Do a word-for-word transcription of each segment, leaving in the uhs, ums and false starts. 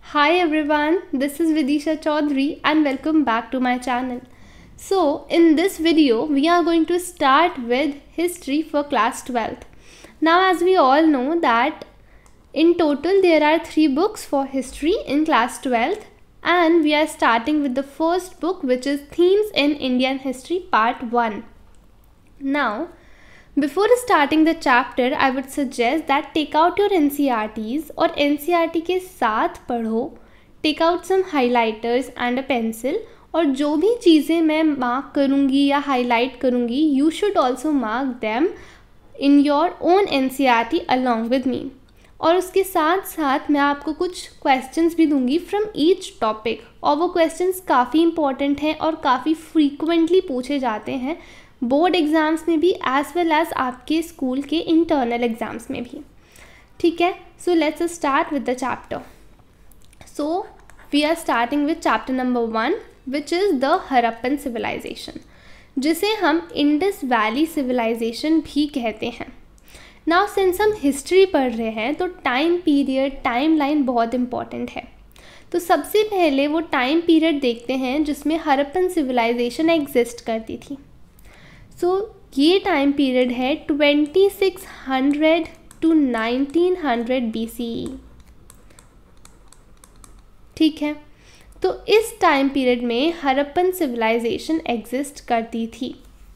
Hi everyone, this is Vidisha Chaudhary and welcome back to my channel. So in this video we are going to start with history for class twelfth. Now as we all know that in total there are three books for history in class twelfth and we are starting with the first book, which is Themes in Indian History Part one. Now before starting the chapter, I would suggest that take out your N C R Ts और N C R T के साथ पढ़ो. Take out some highlighters and a pencil. और जो भी चीज़ें मैं mark करूँगी या हाईलाइट करूँगी, you should also mark them in your own N C R T along with me. और उसके साथ साथ मैं आपको कुछ questions भी दूँगी from each topic. और वो questions काफ़ी important हैं और काफ़ी frequently पूछे जाते हैं बोर्ड एग्ज़ाम्स में भी एज वेल एज आपके स्कूल के इंटरनल एग्ज़ाम्स में भी. ठीक है, so let's start with the chapter. So we are starting with chapter number one, which is the Harappan civilization, जिसे हम इंडस वैली सिविलाइजेशन भी कहते हैं. नाउ सिंस हम हिस्ट्री पढ़ रहे हैं तो टाइम पीरियड, टाइम लाइन बहुत इम्पॉर्टेंट है. तो सबसे पहले वो टाइम पीरियड देखते हैं जिसमें हड़प्पन सिविलाइजेशन एग्जिस्ट करती थी. सो so, ये टाइम पीरियड है twenty six hundred to nineteen hundred B C E. ठीक है, तो इस टाइम पीरियड में हड़प्पन सिविलाइजेशन एग्जिस्ट करती थी.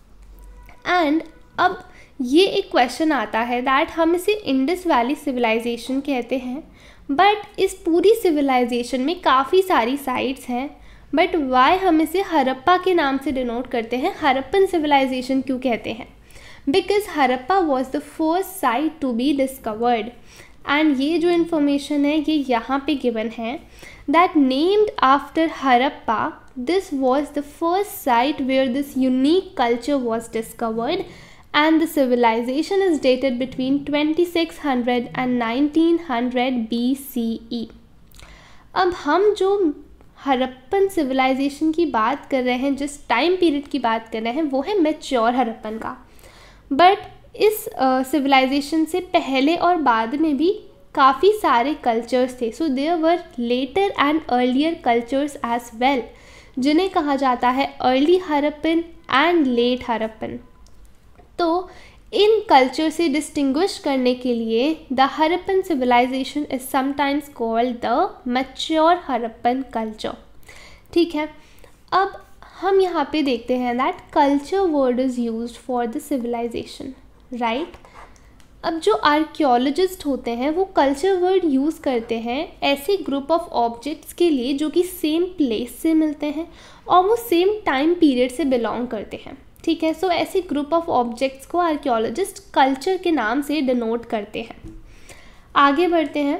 एंड अब ये एक क्वेश्चन आता है दैट हम इसे इंडस वैली सिविलाइजेशन कहते हैं, बट इस पूरी सिविलाइजेशन में काफ़ी सारी साइट्स हैं. बट वाई हम इसे हड़प्पा के नाम से डिनोट करते हैं, हड़प्पन सिविलाइजेशन क्यों कहते हैं? Because Harappa was the first site to be discovered. And ये जो इन्फॉर्मेशन है ये यहाँ पे गिवन है that named after Harappa, this was the first site where this unique culture was discovered and the civilization is dated between twenty six hundred and nineteen hundred B C E. अब हम जो Harappan civilisation की बात कर रहे हैं, जिस टाइम पीरियड की बात कर रहे हैं, वो है मैच्योर हड़प्पन का. बट इस सिविलाइजेशन uh, से पहले और बाद में भी काफ़ी सारे कल्चर्स थे. So there were later and earlier cultures as well, जिन्हें कहा जाता है early Harappan and late Harappan. तो इन कल्चर से डिस्टिंग्विश करने के लिए the Harappan civilization is sometimes called the mature Harappan culture. ठीक है, अब हम यहाँ पे देखते हैं that culture word is used for the civilization, right. अब जो आर्कियोलॉजिस्ट होते हैं वो कल्चर वर्ड यूज़ करते हैं ऐसे ग्रुप ऑफ ऑब्जेक्ट्स के लिए जो कि सेम प्लेस से मिलते हैं और वो सेम टाइम पीरियड से बिलोंग करते हैं. ठीक है, सो so, ऐसे ग्रुप ऑफ ऑब्जेक्ट्स को आर्कियोलॉजिस्ट कल्चर के नाम से डिनोट करते हैं. आगे बढ़ते हैं.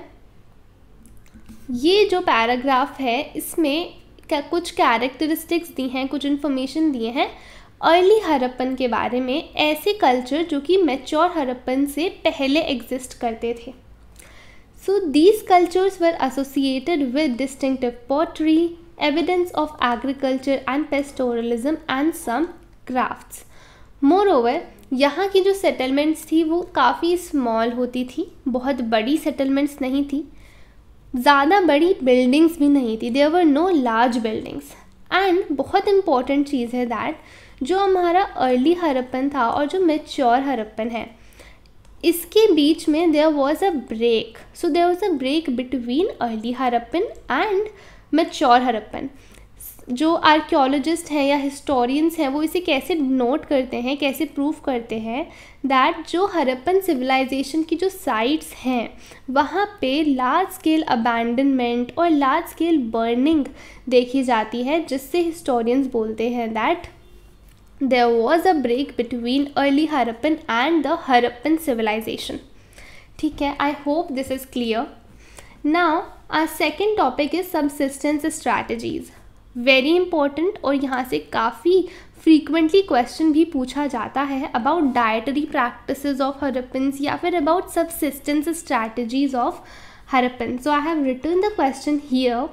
ये जो पैराग्राफ है इसमें क्या कुछ कैरेक्टरिस्टिक्स दी हैं, कुछ इन्फॉर्मेशन दिए हैं अर्ली हड़प्पन के बारे में, ऐसे कल्चर जो कि मैच्योर हड़प्पन से पहले एग्जिस्ट करते थे. So these cultures were associated with distinctive pottery, evidence of agriculture and pastoralism and some crafts. Moreover यहाँ की जो सेटलमेंट्स थी वो काफ़ी स्मॉल होती थी, बहुत बड़ी सेटलमेंट्स नहीं थी, ज़्यादा बड़ी बिल्डिंग्स भी नहीं थी. There were no large buildings. And बहुत इम्पॉर्टेंट चीज़ है दैट जो हमारा अर्ली हड़प्पन था और जो मैच्योर हड़प्पन है, इसके बीच में there was a break. So there was a break between early Harappan and mature Harappan. जो आर्कियोलॉजिस्ट हैं या हिस्टोरियंस हैं वो इसे कैसे नोट करते हैं, कैसे प्रूव करते हैं दैट जो हड़प्पन सिविलाइजेशन की जो साइट्स हैं वहाँ पे लार्ज स्केल अबैंडनमेंट और लार्ज स्केल बर्निंग देखी जाती है, जिससे हिस्टोरियंस बोलते हैं that there was a break between early Harappan and the Harappan civilization. ठीक है, I hope this is clear. Now our second topic is subsistence strategies. Very important और यहाँ से काफ़ी फ्रीक्वेंटली क्वेश्चन भी पूछा जाता है about dietary practices of Harappans या फिर about subsistence strategies of Harappan. So I have written the question here.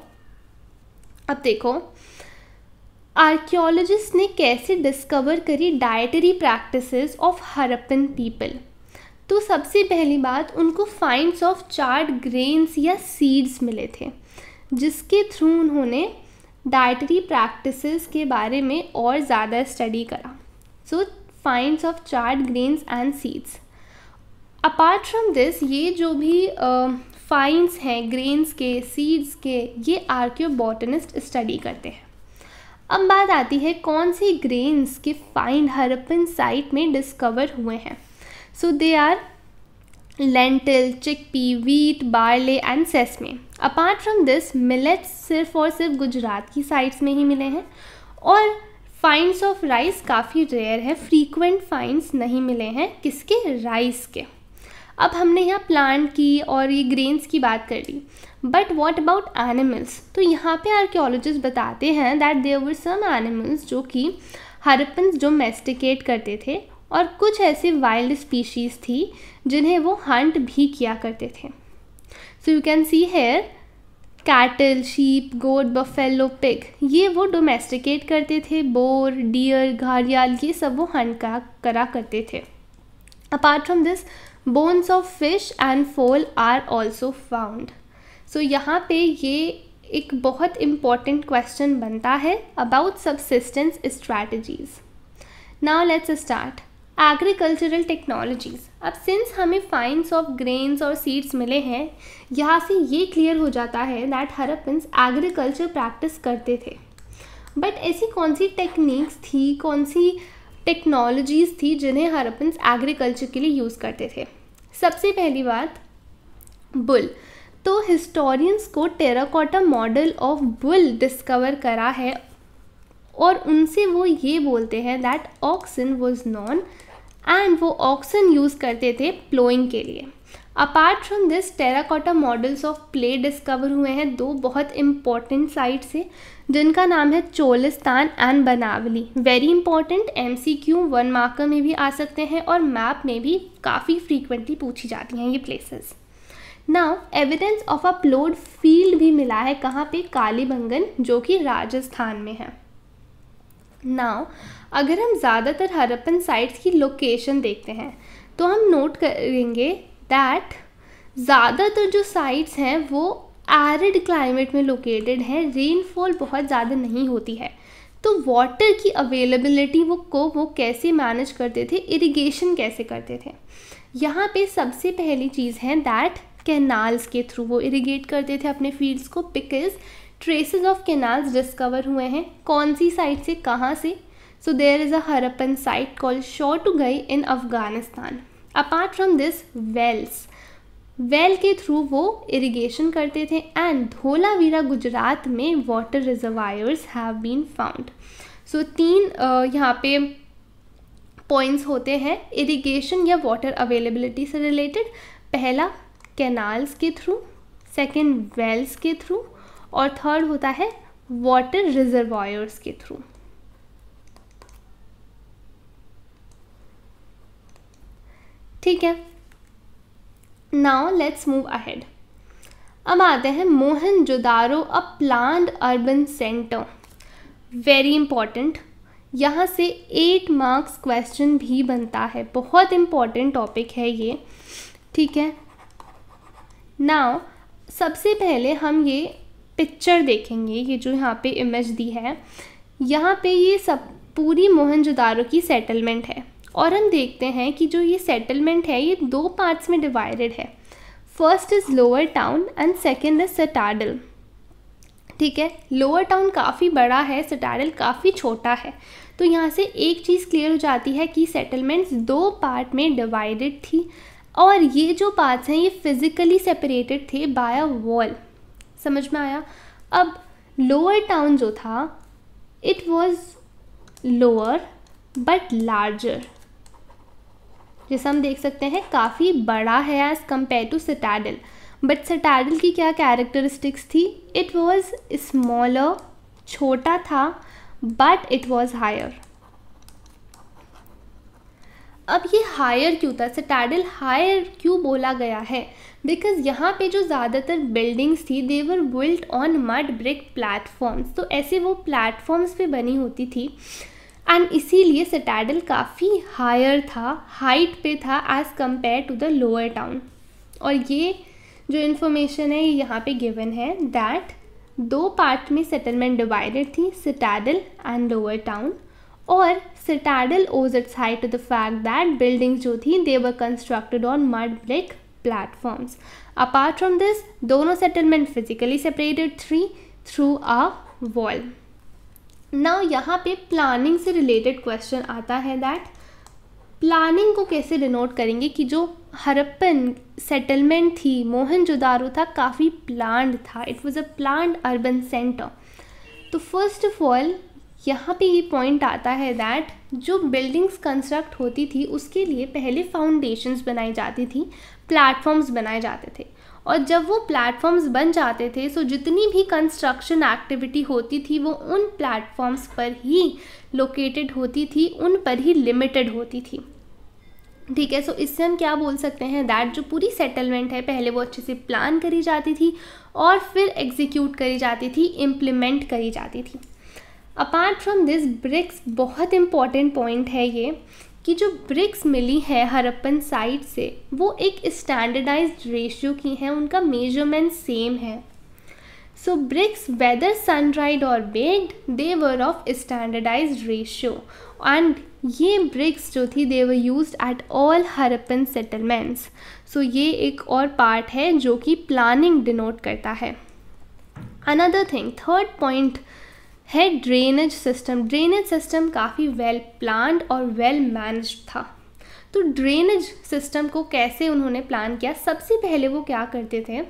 अब देखो आर्कियोलॉजिस्ट ने कैसे डिस्कवर करी dietary practices of Harappan people. तो सबसे पहली बात, उनको फाइंड्स ऑफ चार्ड ग्रेन्स या सीड्स मिले थे जिसके थ्रू उन्होंने डाइटरी प्रैक्टिसेस के बारे में और ज़्यादा स्टडी करा. So finds of charred grains and seeds. Apart from this, ये जो भी फाइंड्स uh, हैं ग्रेन्स के, सीड्स के, ये आर्कियोबॉटनिस्ट स्टडी करते हैं. अब बात आती है कौन से ग्रेन्स के फाइंड हड़प्पन साइट में डिस्कवर हुए हैं. So they are lentil, chickpea, wheat, barley and sesame. Apart from this, millets सिर्फ और सिर्फ गुजरात की साइट्स में ही मिले हैं और फाइंड्स ऑफ राइस काफ़ी रेयर है. फ्रीक्वेंट फाइंड्स नहीं मिले हैं किसके, राइस के. अब हमने यहाँ प्लांट की और ये ग्रेन्स की बात कर ली, बट वॉट अबाउट एनिमल्स. तो यहाँ पे आर्कियोलॉजिस्ट बताते हैं that there were some animals जो कि हड़प्पन्स डोमेस्टिकेट करते थे और कुछ ऐसे वाइल्ड स्पीशीज़ थी जिन्हें वो हंट भी किया करते थे. So you can see here cattle, sheep, goat, buffalo, pig, ये वो डोमेस्टिकेट करते थे. बोर, डियर, घारियाल, ये सब वो हंट करा करा करते थे. Apart from this, bones of fish and fowl are also found. So यहाँ पे ये एक बहुत इम्पॉर्टेंट क्वेश्चन बनता है about subsistence strategies. Now let's start. Agricultural technologies. अब सिंस हमें फाइंड्स ऑफ ग्रेन्स और सीड्स मिले हैं, यहाँ से ये क्लियर हो जाता है दैट हड़प्पन्स एग्रीकल्चर प्रैक्टिस करते थे. बट ऐसी कौन सी टेक्निक्स थी, कौन सी टेक्नोलॉजीज़ थी जिन्हें हड़प्पन्स एग्रीकल्चर के लिए यूज़ करते थे. सबसे पहली बात, बुल. तो हिस्टोरियंस को terracotta model of bull discover करा है और उनसे वो ये बोलते हैं that oxen was known and वो ऑक्सन यूज़ करते थे प्लोइंग के लिए. Apart from this, terracotta models of plough discover हुए हैं दो बहुत इंपॉर्टेंट साइट से जिनका नाम है Cholistan and Banawali. Very important, MCQ one marker में भी आ सकते हैं और मैप में भी काफ़ी फ्रीक्वेंटली पूछी जाती हैं ये places. Now evidence of a ploughed field भी मिला है कहाँ पे, कालीबंगन, जो कि राजस्थान में है. नाउ अगर हम ज़्यादातर हड़प्पन साइट्स की लोकेशन देखते हैं तो हम नोट करेंगे दैट ज़्यादातर जो साइट्स हैं वो एरिड क्लाइमेट में लोकेटेड हैं. रेनफॉल बहुत ज़्यादा नहीं होती है. तो वाटर की अवेलेबिलिटी वो को वो कैसे मैनेज करते थे, इरिगेशन कैसे करते थे. यहाँ पे सबसे पहली चीज़ है दैट कैनाल्स के थ्रू वो इरिगेट करते थे अपने फील्ड्स को, because traces of canals discover हुए हैं. कौन सी साइट से, कहाँ से. So there is a Harappan site called शोटुगई in Afghanistan. Apart from this, wells, well के थ्रू वो इरिगेशन करते थे. एंड धोलावीरा गुजरात में water reservoirs have been found. So तीन uh, यहाँ पे पॉइंट्स होते हैं इरिगेशन या वाटर अवेलेबिलिटी से रिलेटेड. पहला कैनाल्स के थ्रू, सेकंड वेल्स के थ्रू और थर्ड होता है वाटर रिजर्वायर्स के थ्रू. ठीक है. Now let's move ahead. अब आते हैं Mohenjodaro, a planned urban centre. Very important, यहाँ से एट मार्क्स क्वेश्चन भी बनता है. बहुत इंपॉर्टेंट टॉपिक है ये. ठीक है. नाउ सबसे पहले हम ये पिक्चर देखेंगे, ये जो यहाँ पे इमेज दी है, यहाँ पे ये सब पूरी मोहनजोदारो की सेटलमेंट है और हम देखते हैं कि जो ये सेटलमेंट है ये दो पार्ट्स में डिवाइडेड है. First is lower town and second is citadel. ठीक है. लोअर टाउन काफ़ी बड़ा है, सिटाडल काफ़ी छोटा है. तो यहाँ से एक चीज़ क्लियर हो जाती है कि सेटलमेंट्स दो पार्ट में डिवाइडेड थी और ये जो पार्ट्स हैं ये फिज़िकली सेपरेटेड थे बाय अ वॉल. समझ में आया. अब लोअर टाउन जो था it was lower but larger. जैसे हम देख सकते हैं काफ़ी बड़ा है as compared to citadel. But citadel की क्या कैरेक्टरिस्टिक्स थी, इट वाज स्मॉलर, छोटा था, बट इट वाज हायर. अब ये हायर क्यों था, सिटाडल हायर क्यों बोला गया है, बिकॉज यहाँ पे जो ज़्यादातर बिल्डिंग्स थी they were built on mud brick platforms. तो ऐसे वो प्लेटफॉर्म्स पे बनी होती थी एंड इसीलिए सिटाडल काफ़ी हायर था, हाइट पे था as compared to the lower town. और ये जो इन्फॉर्मेशन है ये यहाँ पे गिवन है दैट दो पार्ट में सेटलमेंट डिवाइडेड थी, सिटाडल एंड लोअर टाउन। और citadel owes its height to the fact that buildings जो थी they were constructed on mud brick platforms. Apart from this दोनों settlement physically separated three through a wall. Now यहाँ पे planning से related question आता है that planning को कैसे डिनोट करेंगे कि जो हरप्पन सेटलमेंट थी, मोहनजोदारो था, काफ़ी प्लान्ड था, it was a planned urban centre. तो फर्स्ट ऑफ ऑल यहाँ पे ये पॉइंट आता है दैट जो बिल्डिंग्स कंस्ट्रक्ट होती थी उसके लिए पहले फाउंडेशंस बनाई जाती थी, प्लेटफॉर्म्स बनाए जाते थे, और जब वो प्लेटफॉर्म्स बन जाते थे सो जितनी भी कंस्ट्रक्शन एक्टिविटी होती थी वो उन प्लेटफॉर्म्स पर ही लोकेटेड होती थी, उन पर ही लिमिटेड होती थी। ठीक है, सो इससे हम क्या बोल सकते हैं दैट जो पूरी सेटलमेंट है पहले वो अच्छे से प्लान करी जाती थी और फिर एग्जीक्यूट करी जाती थी, इम्प्लीमेंट करी जाती थी। अपार्ट फ्रॉम दिस ब्रिक्स, बहुत इंपॉर्टेंट पॉइंट है ये कि जो ब्रिक्स मिली है हरप्पन साइट से वो एक स्टैंडर्डाइज्ड रेशियो की हैं, उनका मेजरमेंट सेम है। So bricks whether sun dried और baked they were of standardised ratio, and ये ब्रिक्स जो थी they were used at all Harappan settlements. So ये एक और पार्ट है जो कि प्लानिंग डिनोट करता है। अनदर थिंग, थर्ड पॉइंट है ड्रेनेज सिस्टम। ड्रेनेज सिस्टम काफ़ी वेल प्लान्ड और वेल मैनेज्ड था। तो ड्रेनेज सिस्टम को कैसे उन्होंने प्लान किया, सबसे पहले वो क्या करते थे,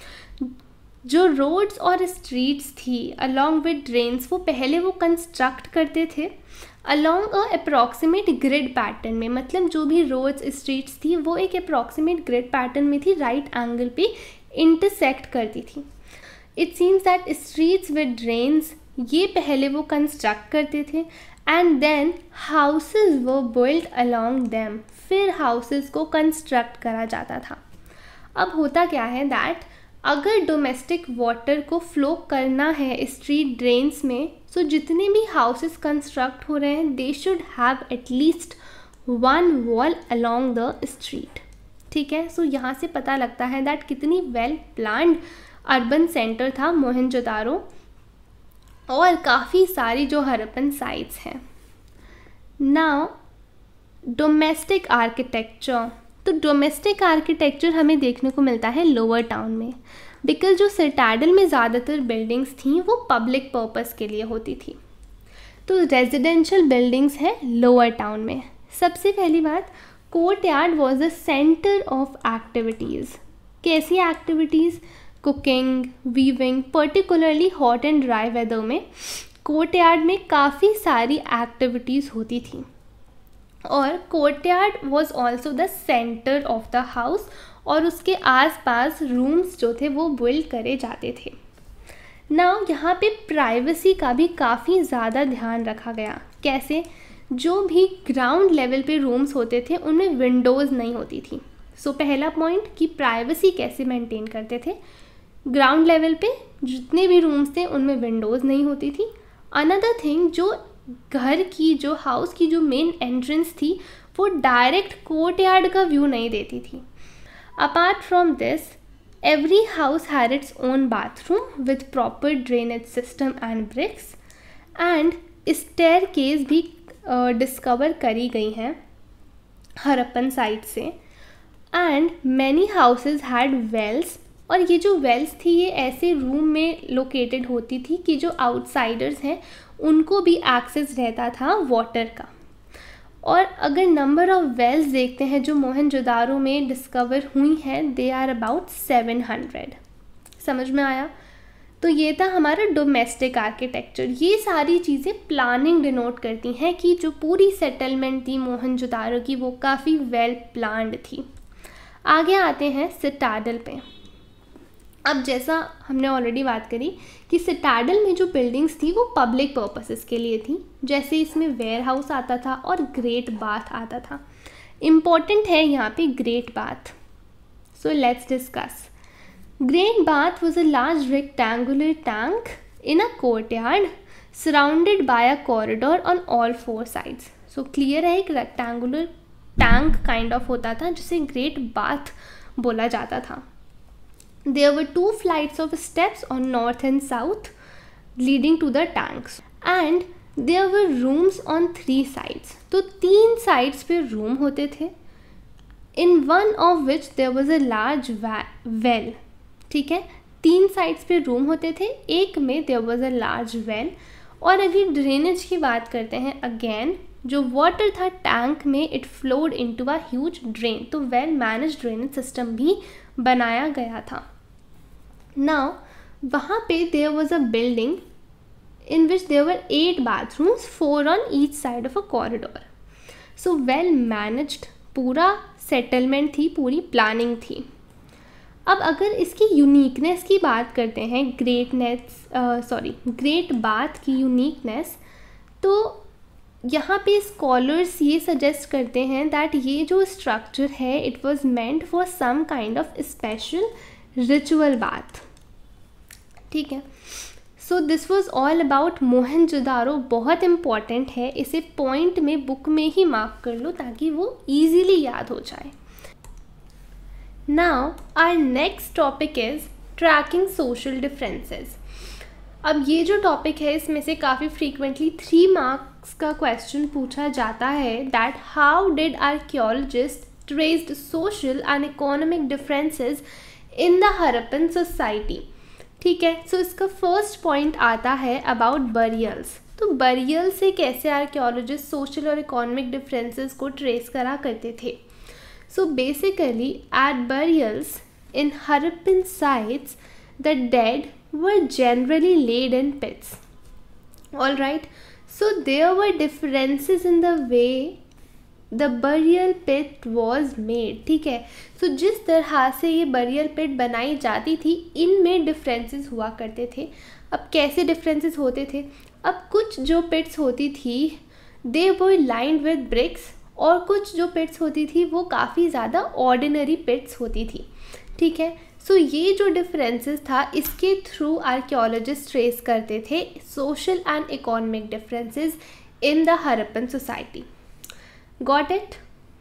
जो रोड्स और स्ट्रीट्स थी अलॉन्ग विद ड्रेन्स वो पहले वो कंस्ट्रक्ट करते थे along a approximate grid pattern में। मतलब जो भी रोड्स स्ट्रीट्स थी वो एक अप्रॉक्सीमेट ग्रिड पैटर्न में थी, राइट एंगल पे इंटरसेक्ट करती थी। It seems that streets with drains ये पहले वो कंस्ट्रक्ट करते थे एंड देन हाउसेस वो बिल्ड अलॉन्ग देम, फिर हाउसेस को कंस्ट्रक्ट करा जाता था। अब होता क्या है दैट अगर डोमेस्टिक वाटर को फ्लो करना है स्ट्रीट ड्रेन्स में, सो जितने भी हाउसेस कंस्ट्रक्ट हो रहे हैं they should have at least one wall along the street. ठीक है, सो यहाँ से पता लगता है दैट कितनी वेल प्लान्ड अर्बन सेंटर था मोहनजोदारो और काफ़ी सारी जो हरप्पन साइट्स हैं। नाउ डोमेस्टिक आर्किटेक्चर, तो डोमेस्टिक आर्किटेक्चर हमें देखने को मिलता है लोअर टाउन में, बिकॉज जो सिटाडल में ज़्यादातर बिल्डिंग्स थी वो पब्लिक पर्पस के लिए होती थी। तो रेजिडेंशियल बिल्डिंग्स हैं लोअर टाउन में। सबसे पहली बात, courtyard was the centre of activities. कैसी activities, cooking, weaving, particularly hot and dry weather में कोर्टयार्ड में काफ़ी सारी एक्टिविटीज़ होती थी। और courtyard was also the centre of the house, और उसके आसपास रूम्स जो थे वो बिल्ड करे जाते थे। नाउ यहाँ पे प्राइवेसी का भी काफ़ी ज़्यादा ध्यान रखा गया। कैसे, जो भी ग्राउंड लेवल पे रूम्स होते थे उनमें विंडोज़ नहीं होती थी। सो so, पहला पॉइंट कि प्राइवेसी कैसे मेंटेन करते थे, ग्राउंड लेवल पे जितने भी रूम्स थे उनमें विंडोज़ नहीं होती थी। अनदर थिंग, जो घर की जो हाउस की जो मेन एंट्रेंस थी वो डायरेक्ट कोर्टयार्ड का व्यू नहीं देती थी। Apart from this every house had its own bathroom with proper drainage system and bricks, and staircase भी डिस्कवर uh, करी गई हैं हरप्पन साइट से। And many houses had wells, और ये जो वेल्स थी ये ऐसे रूम में लोकेटेड होती थी कि जो आउटसाइडर्स हैं उनको भी एक्सेस रहता था वाटर का। और अगर नंबर ऑफ़ वेल्स देखते हैं जो मोहनजोदारो में डिस्कवर हुई हैं, they are about seven hundred. समझ में आया? तो ये था हमारा डोमेस्टिक आर्किटेक्चर। ये सारी चीज़ें प्लानिंग डिनोट करती हैं कि जो पूरी सेटलमेंट थी मोहनजोदारो की वो काफ़ी वेल प्लान्ड थी। आगे आते हैं सिटाडल पे। अब जैसा हमने ऑलरेडी बात करी कि सिटाडल में जो बिल्डिंग्स थी वो पब्लिक पर्पसेस के लिए थी, जैसे इसमें वेयर हाउस आता था और ग्रेट बाथ आता था। इम्पॉर्टेंट है यहाँ पे great bath, so let's discuss. Great bath was a large rectangular tank in a courtyard surrounded by a corridor on all four sides. So clear है, एक रेक्टेंगुलर टैंक काइंड ऑफ होता था जिसे ग्रेट बाथ बोला जाता था। There were two flights of steps on north and south leading to the tanks, and there were rooms on three sides. तो तीन sides पे room होते थे, in one of which there was a large well. ठीक है, तीन sides पे room होते थे, एक में there was a large well. और अगर ड्रेनेज की बात करते हैं, अगेन जो वाटर था टैंक में, it flowed into a huge drain. तो वेल मैनेज ड्रेनेज सिस्टम भी बनाया गया था. नाउ वहाँ पे there was a building in which there were eight bathrooms, four on each side of a corridor. So well managed पूरा settlement थी, पूरी प्लानिंग थी. अब अगर इसकी यूनिकनेस की बात करते हैं, ग्रेटनेस सॉरी ग्रेट बाथ की यूनिकनेस, तो यहाँ पे स्कॉलर्स ये सजेस्ट करते हैं दैट ये जो स्ट्रक्चर है it was meant for some kind of special ritual bath. ठीक है, so this was all about Mohenjodaro. बहुत इम्पॉर्टेंट है, इसे पॉइंट में बुक में ही मार्क कर लो ताकि वो ईजीली याद हो जाए. Now our next topic is tracking social differences. अब ये जो टॉपिक है इसमें से काफ़ी फ्रीक्वेंटली थ्री मार्क्स का क्वेश्चन पूछा जाता है that how did archaeologist traced social and economic differences in the Harappan society. ठीक है, सो so इसका फर्स्ट पॉइंट आता है अबाउट बरियल्स. तो बरियल से कैसे आर्कियोलॉजिस्ट सोशल और इकोनॉमिक डिफरेंसेस को ट्रेस करा करते थे. So basically at burials in Harappan sites, the dead were generally laid in pits. Alright, so there were differences in the way the burial pit was made. ठीक है, so जिस तरह से ये burial pit बनाई जाती थी इनमें differences हुआ करते थे. अब कैसे differences होते थे, अब कुछ जो pits होती थी they were lined with bricks, और कुछ जो पिट्स होती थी वो काफ़ी ज़्यादा ऑर्डिनरी पिट्स होती थी. ठीक है, सो so ये जो डिफरेंसेस था इसके थ्रू आर्कियोलॉजिस्ट ट्रेस करते थे social and economic differences in the Harappan society. Got it.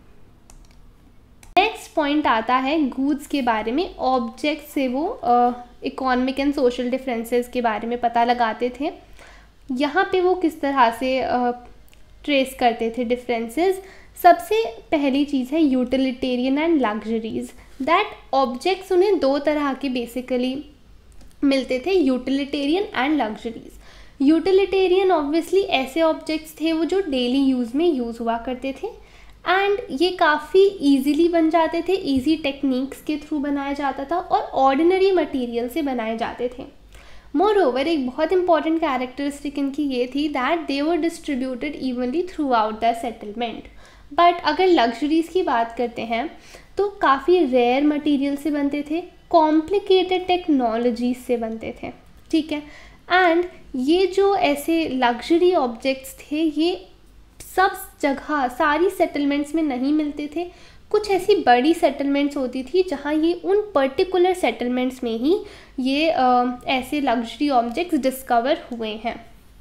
Next point आता है गूड्स के बारे में. ऑब्जेक्ट से वो इकोनॉमिक एंड सोशल डिफरेंसेस के बारे में पता लगाते थे. यहाँ पे वो किस तरह से ट्रेस uh, करते थे डिफरेंसेस. सबसे पहली चीज़ है utilitarian and luxuries. That objects उन्हें दो तरह के बेसिकली मिलते थे, utilitarian and luxuries. Utilitarian obviously ऐसे ऑब्जेक्ट्स थे वो जो डेली यूज़ में यूज़ हुआ करते थे एंड ये काफ़ी ईजीली बन जाते थे, ईजी टेक्निक्स के थ्रू बनाया जाता था और ऑर्डिनरी मटेरियल से बनाए जाते थे. मोर ओवर एक बहुत इंपॉर्टेंट कैरेक्टरिस्टिक इनकी ये थी that they were distributed evenly throughout the settlement. But अगर लग्जरीज़ की बात करते हैं तो काफ़ी रेयर मटेरियल से बनते थे, कॉम्प्लिकेटेड टेक्नोलॉजीज से बनते थे. ठीक है, एंड ये जो ऐसे लग्जरी ऑब्जेक्ट्स थे ये सब जगह सारी सेटलमेंट्स में नहीं मिलते थे. कुछ ऐसी बड़ी सेटलमेंट्स होती थी जहाँ ये उन पर्टिकुलर सेटलमेंट्स में ही ये आ, ऐसे लग्जरी ऑब्जेक्ट्स डिस्कवर हुए हैं.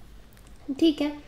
ठीक है,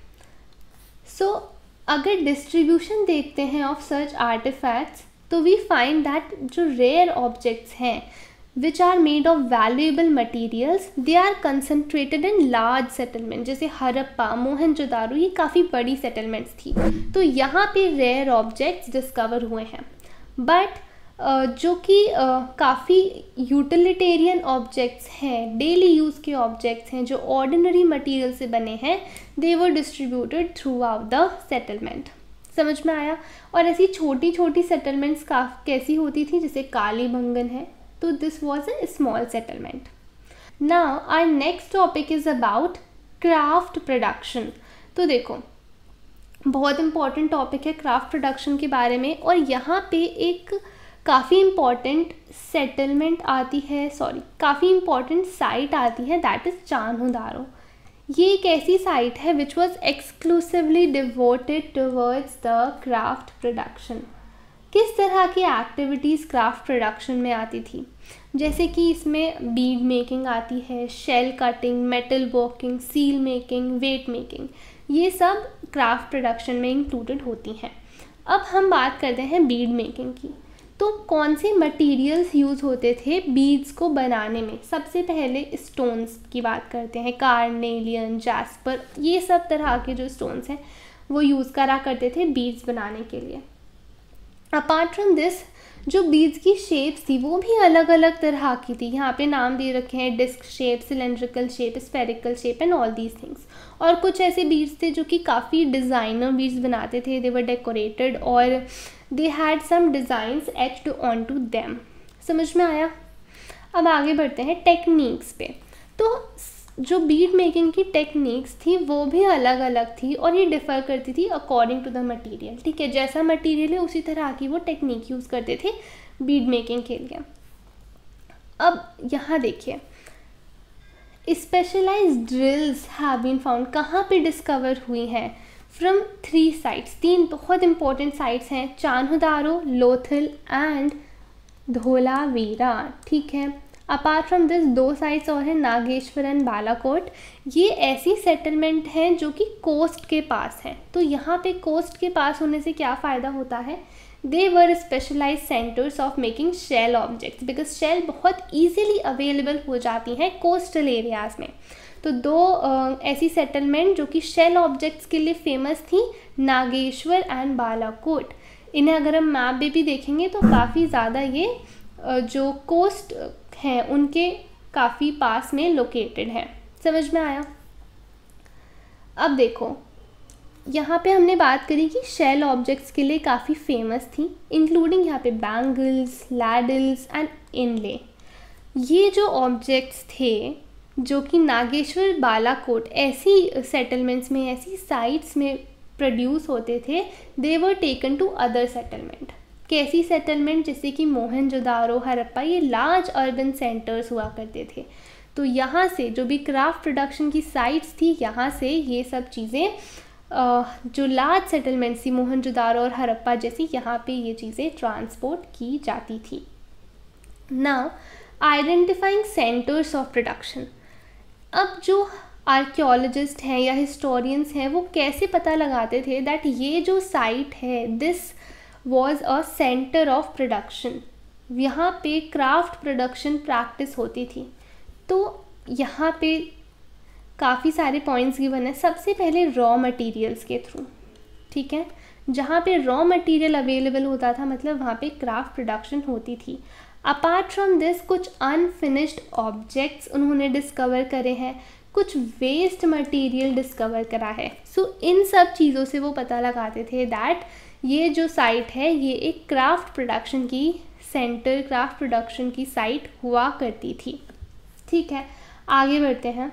सो so, अगर डिस्ट्रीब्यूशन देखते हैं ऑफ सच आर्टिफैक्ट्स तो वी फाइंड दैट जो रेयर ऑब्जेक्ट्स हैं which are made of valuable materials they are concentrated in large settlement. जैसे हरप्पा, मोहनजोदारो, ये काफ़ी बड़ी सेटलमेंट्स थी तो यहाँ पे रेयर ऑब्जेक्ट्स डिस्कवर हुए हैं. बट uh, जो कि uh, काफ़ी यूटिलिटेरियन ऑब्जेक्ट्स हैं, डेली यूज़ के ऑब्जेक्ट्स हैं जो ऑर्डिनरी मटेरियल से बने हैं, they were distributed throughout the settlement. समझ में आया. और ऐसी छोटी छोटी सेटलमेंट्स का कैसी होती थी, जैसे कालीबंगन है, तो this was a small settlement. Now our next topic is about craft production. तो देखो बहुत इंपॉर्टेंट टॉपिक है क्राफ्ट प्रोडक्शन के बारे में, और यहाँ पे एक काफ़ी इम्पॉर्टेंट सेटलमेंट आती है, सॉरी काफ़ी इम्पॉर्टेंट साइट आती है, दैट इज़ चान्होदारो. ये एक ऐसी साइट है which was exclusively devoted towards the craft production. किस तरह की एक्टिविटीज़ क्राफ्ट प्रोडक्शन में आती थी, जैसे कि इसमें बीड मेकिंग आती है, shell cutting, metal working, seal making, weight making, ये सब क्राफ्ट प्रोडक्शन में इंक्लूडेड होती हैं. अब हम बात करते हैं बीड मेकिंग की. तो कौन से मटेरियल्स यूज़ होते थे बीड्स को बनाने में? सबसे पहले स्टोन्स की बात करते हैं, कार्नेलियन, जैस्पर, ये सब तरह के जो स्टोन्स हैं वो यूज़ करा करते थे बीड्स बनाने के लिए। अपार्ट फ्रॉम दिस जो बीड्स की शेप्स थी वो भी अलग अलग तरह की थी। यहाँ पे नाम दे रखे हैं disc shape, cylindrical shape, spherical shape and all these things. और कुछ ऐसे बीड्स थे जो कि काफ़ी डिज़ाइनर बीड्स बनाते थे, दे वर डेकोरेटेड और they had some designs etched on to them. समझ में आया? अब आगे बढ़ते हैं टेक्निक्स पे। तो जो बीड मेकिंग की टेक्निक्स थी वो भी अलग अलग थी और ये डिफ़र करती थी अकॉर्डिंग टू द मटेरियल। ठीक है, जैसा मटेरियल है उसी तरह की वो टेक्निक यूज़ करते थे बीड मेकिंग के लिए। अब यहाँ देखिए, specialised drills have been found, कहाँ पे डिस्कवर हुई हैं? फ्रॉम थ्री साइट्स, तीन बहुत इंपॉर्टेंट साइट्स हैं, चान्होदारो, लोथल एंड धोलावीरा। ठीक है, अपार्ट फ्रॉम दिस दो साइट्स और हैं, नागेश्वर एंड बालाकोट। ये ऐसी सेटलमेंट हैं जो कि कोस्ट के पास हैं। तो यहाँ पे कोस्ट के पास होने से क्या फ़ायदा होता है? They were specialise centres of making shell objects, because shell बहुत ईजिली अवेलेबल हो जाती हैं कोस्टल एरियाज़ में। तो दो uh, ऐसी सेटलमेंट जो कि शेल ऑब्जेक्ट्स के लिए फेमस थी, नागेश्वर एंड बालाकोट। इन्हें अगर हम मैप में भी देखेंगे तो काफ़ी ज़्यादा ये uh, जो कोस्ट हैं उनके काफ़ी पास में लोकेटेड है। समझ में आया? अब देखो, यहाँ पे हमने बात करी कि शेल ऑब्जेक्ट्स के लिए काफ़ी फेमस थी, इंक्लूडिंग यहाँ पे बैंगल्स, लैडल्स एंड इनले। ये जो ऑब्जेक्ट्स थे जो कि नागेश्वर, बालाकोट ऐसी सेटलमेंट्स में, ऐसी साइट्स में प्रोड्यूस होते थे, they were taken to other settlement. कैसी सेटलमेंट? जैसे कि मोहनजोदारो, हड़प्पा, ये लार्ज अर्बन सेंटर्स हुआ करते थे। तो यहाँ से जो भी क्राफ्ट प्रोडक्शन की साइट्स थी, यहाँ से ये सब चीज़ें जो लार्ज सेटलमेंट्स थी, मोहनजोदारो और हड़प्पा जैसी, यहाँ पे ये चीज़ें ट्रांसपोर्ट की जाती थी। Now identifying centres of production. अब जो आर्कियोलॉजिस्ट हैं या हिस्टोरियंस हैं वो कैसे पता लगाते थे दैट ये जो साइट है, this was a centre of production, यहाँ पे क्राफ्ट प्रोडक्शन प्रैक्टिस होती थी। तो यहाँ पे काफ़ी सारे पॉइंट्स गिवन है। सबसे पहले रॉ मटेरियल्स के थ्रू, ठीक है, जहाँ पे रॉ मटेरियल अवेलेबल होता था मतलब वहाँ पे क्राफ्ट प्रोडक्शन होती थी। अपार्ट फ्रॉम दिस कुछ अनफिनिश्ड ऑब्जेक्ट्स उन्होंने डिस्कवर करे हैं, कुछ वेस्ट मटेरियल डिस्कवर करा है। सो so, इन सब चीज़ों से वो पता लगाते थे दैट ये जो साइट है ये एक क्राफ्ट प्रोडक्शन की सेंटर, क्राफ्ट प्रोडक्शन की साइट हुआ करती थी। ठीक है, आगे बढ़ते हैं।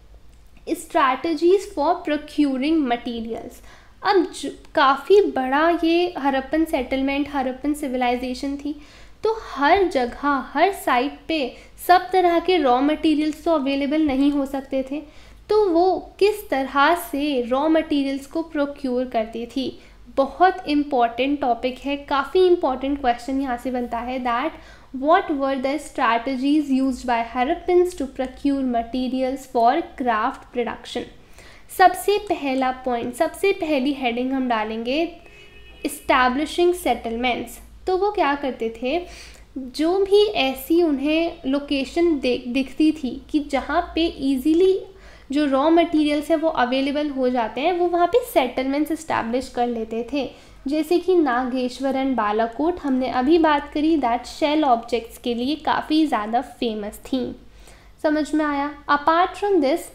Strategies for procuring materials. अब काफ़ी बड़ा ये हड़प्पन सेटलमेंट, हड़प्पन सिविलाइजेशन थी, तो हर जगह, हर साइट पे सब तरह के रॉ मटेरियल्स तो अवेलेबल नहीं हो सकते थे। तो वो किस तरह से रॉ मटेरियल्स को प्रोक्यूर करती थी? बहुत इम्पॉर्टेंट टॉपिक है, काफ़ी इम्पॉर्टेंट क्वेश्चन यहाँ से बनता है that what were the strategies used by Harappans to procure materials for craft production. सबसे पहला पॉइंट, सबसे पहली हेडिंग हम डालेंगे इस्टेब्लिशिंग सेटलमेंट्स। तो वो क्या करते थे, जो भी ऐसी उन्हें लोकेशन दिखती थी कि जहाँ पे इजीली जो रॉ मटेरियल्स है वो अवेलेबल हो जाते हैं, वो वहाँ पे सेटलमेंट्स इस्टेब्लिश कर लेते थे। जैसे कि नागेश्वर एंड बालाकोट हमने अभी बात करी दैट शेल ऑब्जेक्ट्स के लिए काफ़ी ज़्यादा फेमस थी। समझ में आया? अपार्ट फ्रॉम दिस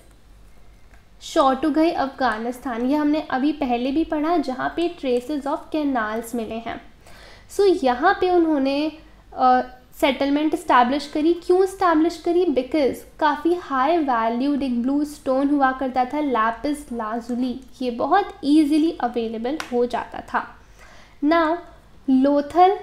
शॉटुगई अफगानिस्तान, ये हमने अभी पहले भी पढ़ा, जहाँ पे ट्रेसेस ऑफ कैनाल्स मिले हैं। सो so, यहाँ पे उन्होंने सेटलमेंट uh, इस्टेब्लिश करी। क्यों इस्टेब्लिश करी? बिकॉज काफ़ी हाई वैल्यूड एक ब्लू स्टोन हुआ करता था, लैपिस लाजुली, ये बहुत ईजिली अवेलेबल हो जाता था। नाउ लोथल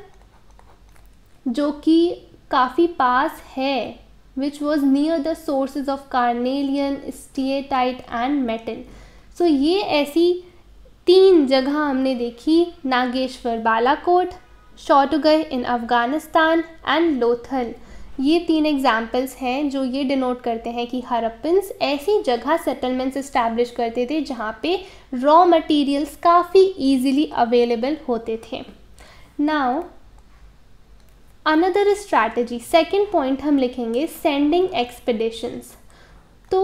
जो कि काफ़ी पास है, which was near the sources of carnelian, steatite and metal. So ये ऐसी तीन जगह हमने देखी, नागेश्वर, बालाकोट, शॉटुगई इन अफ़गानिस्तान एंड लोथल। ये तीन एग्जाम्पल्स हैं जो ये डिनोट करते हैं कि हड़प्पन्स ऐसी जगह सेटलमेंट्स इस्टेब्लिश करते थे जहाँ पे रॉ मटेरियल्स काफ़ी इजीली अवेलेबल होते थे। Now another strategy, second point हम लिखेंगे सेंडिंग एक्सपेडिशंस। तो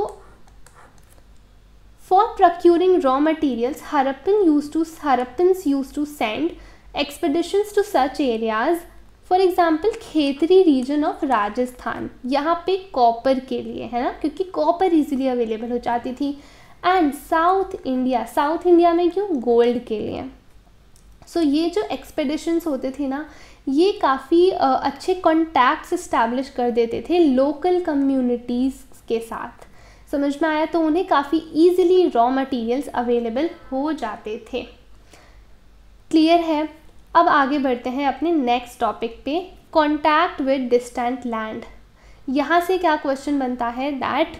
for procuring raw materials Harappan use to Harappans use to send expeditions to such areas, for example Khetri region of Rajasthan, यहाँ पे कॉपर के लिए है ना, क्योंकि कॉपर इजीली अवेलेबल हो जाती थी। And south India, south India में क्यों, गोल्ड के लिए। सो so, ये जो एक्सपेडिशंस होते थे ना, ये काफ़ी uh, अच्छे कॉन्टैक्ट्स इस्टेब्लिश कर देते थे लोकल कम्युनिटीज़ के साथ। समझ में आया? तो उन्हें काफ़ी ईजिली रॉ मटेरियल्स अवेलेबल हो जाते थे। क्लियर है? अब आगे बढ़ते हैं अपने नेक्स्ट टॉपिक पे, कॉन्टैक्ट विद डिस्टेंट लैंड। यहाँ से क्या क्वेश्चन बनता है दैट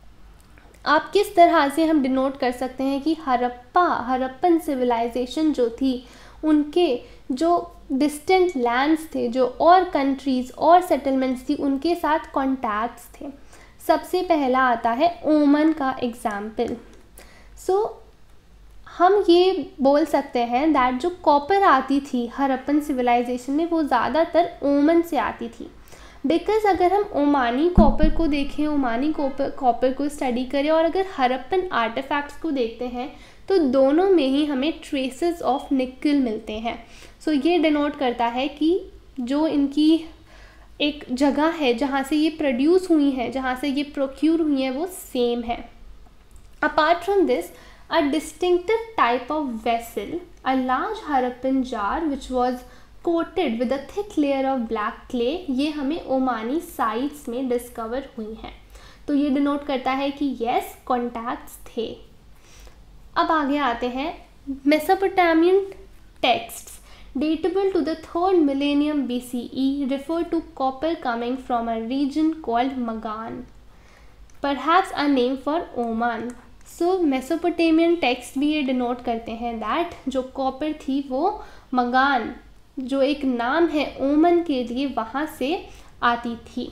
आप किस तरह से हम डिनोट कर सकते हैं कि हरप्पा हरप्पन सिविलाइजेशन जो थी, उनके जो डिस्टेंट लैंड्स थे, जो और कंट्रीज़ और सेटलमेंट्स थी, उनके साथ कॉन्टैक्ट्स थे। सबसे पहला आता है ओमन का एग्जाम्पल। सो so, हम ये बोल सकते हैं दैट जो कॉपर आती थी हरप्पन सिविलाइजेशन में, वो ज़्यादातर ओमन से आती थी। बिकॉज़ अगर हम ओमानी कॉपर को देखें, ओमानी कॉपर कॉपर को स्टडी करें और अगर हरप्पन आर्टिफैक्ट्स को देखते हैं, तो दोनों में ही हमें ट्रेसेस ऑफ निकल मिलते हैं। सो so, ये डिनोट करता है कि जो इनकी एक जगह है जहाँ से ये प्रोड्यूस हुई हैं, जहाँ से ये प्रोक्यूर हुई हैं, वो सेम है। Apart from this, a distinctive type of vessel, a large Harappan jar which was coated with a thick layer of black clay, ये हमें ओमानी साइट्स में डिस्कवर हुई हैं। तो ये डिनोट करता है कि यस, कॉन्टैक्ट्स थे। अब आगे आते हैं, Mesopotamian texts datable to the third millennium B C E refer to copper coming from a region called Magan, perhaps a name for Oman. So Mesopotamian text भी ये डिनोट करते हैं दैट जो कॉपर थी वो मगान, जो एक नाम है ओमन के लिए, वहाँ से आती थी।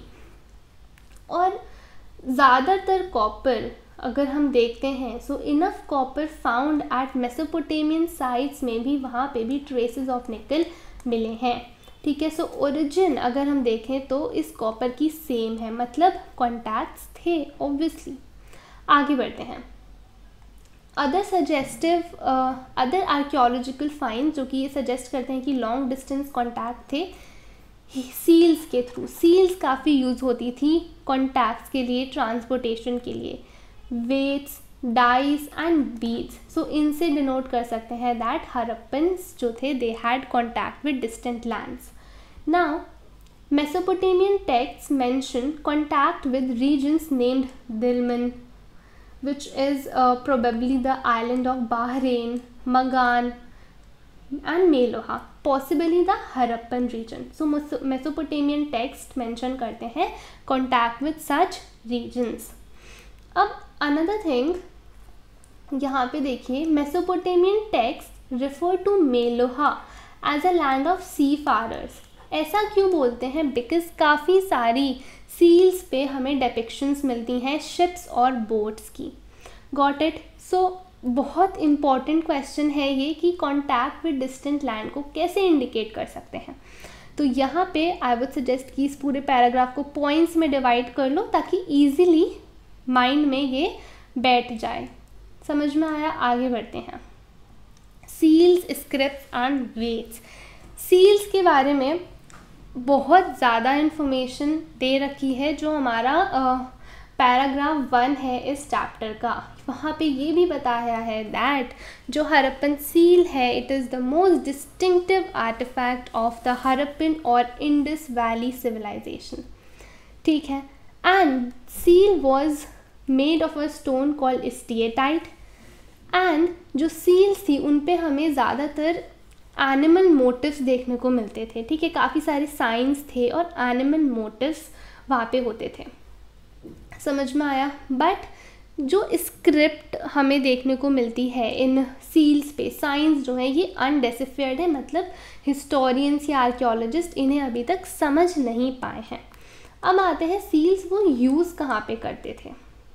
और ज़्यादातर कॉपर अगर हम देखते हैं, so enough copper found at Mesopotamian sites में भी, वहाँ पे भी ट्रेसेस ऑफ निकल मिले हैं। ठीक है, सो ओरिजिन अगर हम देखें तो इस कॉपर की सेम है, मतलब कॉन्टैक्ट्स थे ऑब्वियसली। आगे बढ़ते हैं, other suggestive other archaeological find जो कि ये सजेस्ट करते हैं कि लॉन्ग डिस्टेंस कॉन्टैक्ट थे सील्स के थ्रू। सील्स काफ़ी यूज़ होती थी कॉन्टैक्ट्स के लिए, ट्रांसपोर्टेशन के लिए। Weights, dice and beads, so इनसे डिनोट कर सकते हैं दैट हरप्पन्स जो थे they had contact with distant lands. Now Mesopotamian texts mention contact with regions named Dilmun, which is uh, probably the island of Bahrain, Magan and Meloha, possibly the Harappan region. So Mesopotamian text mention करते हैं contact with such regions. अब another thing यहाँ पे देखिए, Mesopotamian text refer to Meloha as a land of seafarers. ऐसा क्यों बोलते हैं? बिकॉज काफ़ी सारी सील्स पे हमें डेपिक्शंस मिलती हैं शिप्स और बोट्स की। Got it? सो बहुत इम्पॉर्टेंट क्वेश्चन है ये कि कॉन्टैक्ट विद डिस्टेंट लैंड को कैसे इंडिकेट कर सकते हैं। तो यहाँ पे आई वुड सजेस्ट कि इस पूरे पैराग्राफ को पॉइंट्स में डिवाइड कर लो ताकि ईजिली माइंड में ये बैठ जाए। समझ में आया? आगे बढ़ते हैं, seals, scripts and weights. Seals के बारे में बहुत ज़्यादा इन्फॉर्मेशन दे रखी है जो हमारा पैराग्राफ वन है इस चैप्टर का। वहाँ पे ये भी बताया है दैट जो हरप्पन सील है, it is the most distinctive artefact of the Harappan और इंडस वैली सिविलाइजेशन। ठीक है, and seal was made of a stone called steatite, and जो सील्स थी उन पे हमें ज़्यादातर एनिमल मोटिव्स देखने को मिलते थे। ठीक है, काफ़ी सारे साइंस थे और एनिमल मोटिव्स वहाँ पे होते थे। समझ में आया? बट जो स्क्रिप्ट हमें देखने को मिलती है इन सील्स पे, साइंस जो है ये अनडेसिफाइड है, मतलब हिस्टोरियंस या आर्कियोलॉजिस्ट इन्हें अभी तक समझ नहीं पाए हैं। अब आते हैं सील्स वो यूज़ कहाँ पे करते थे।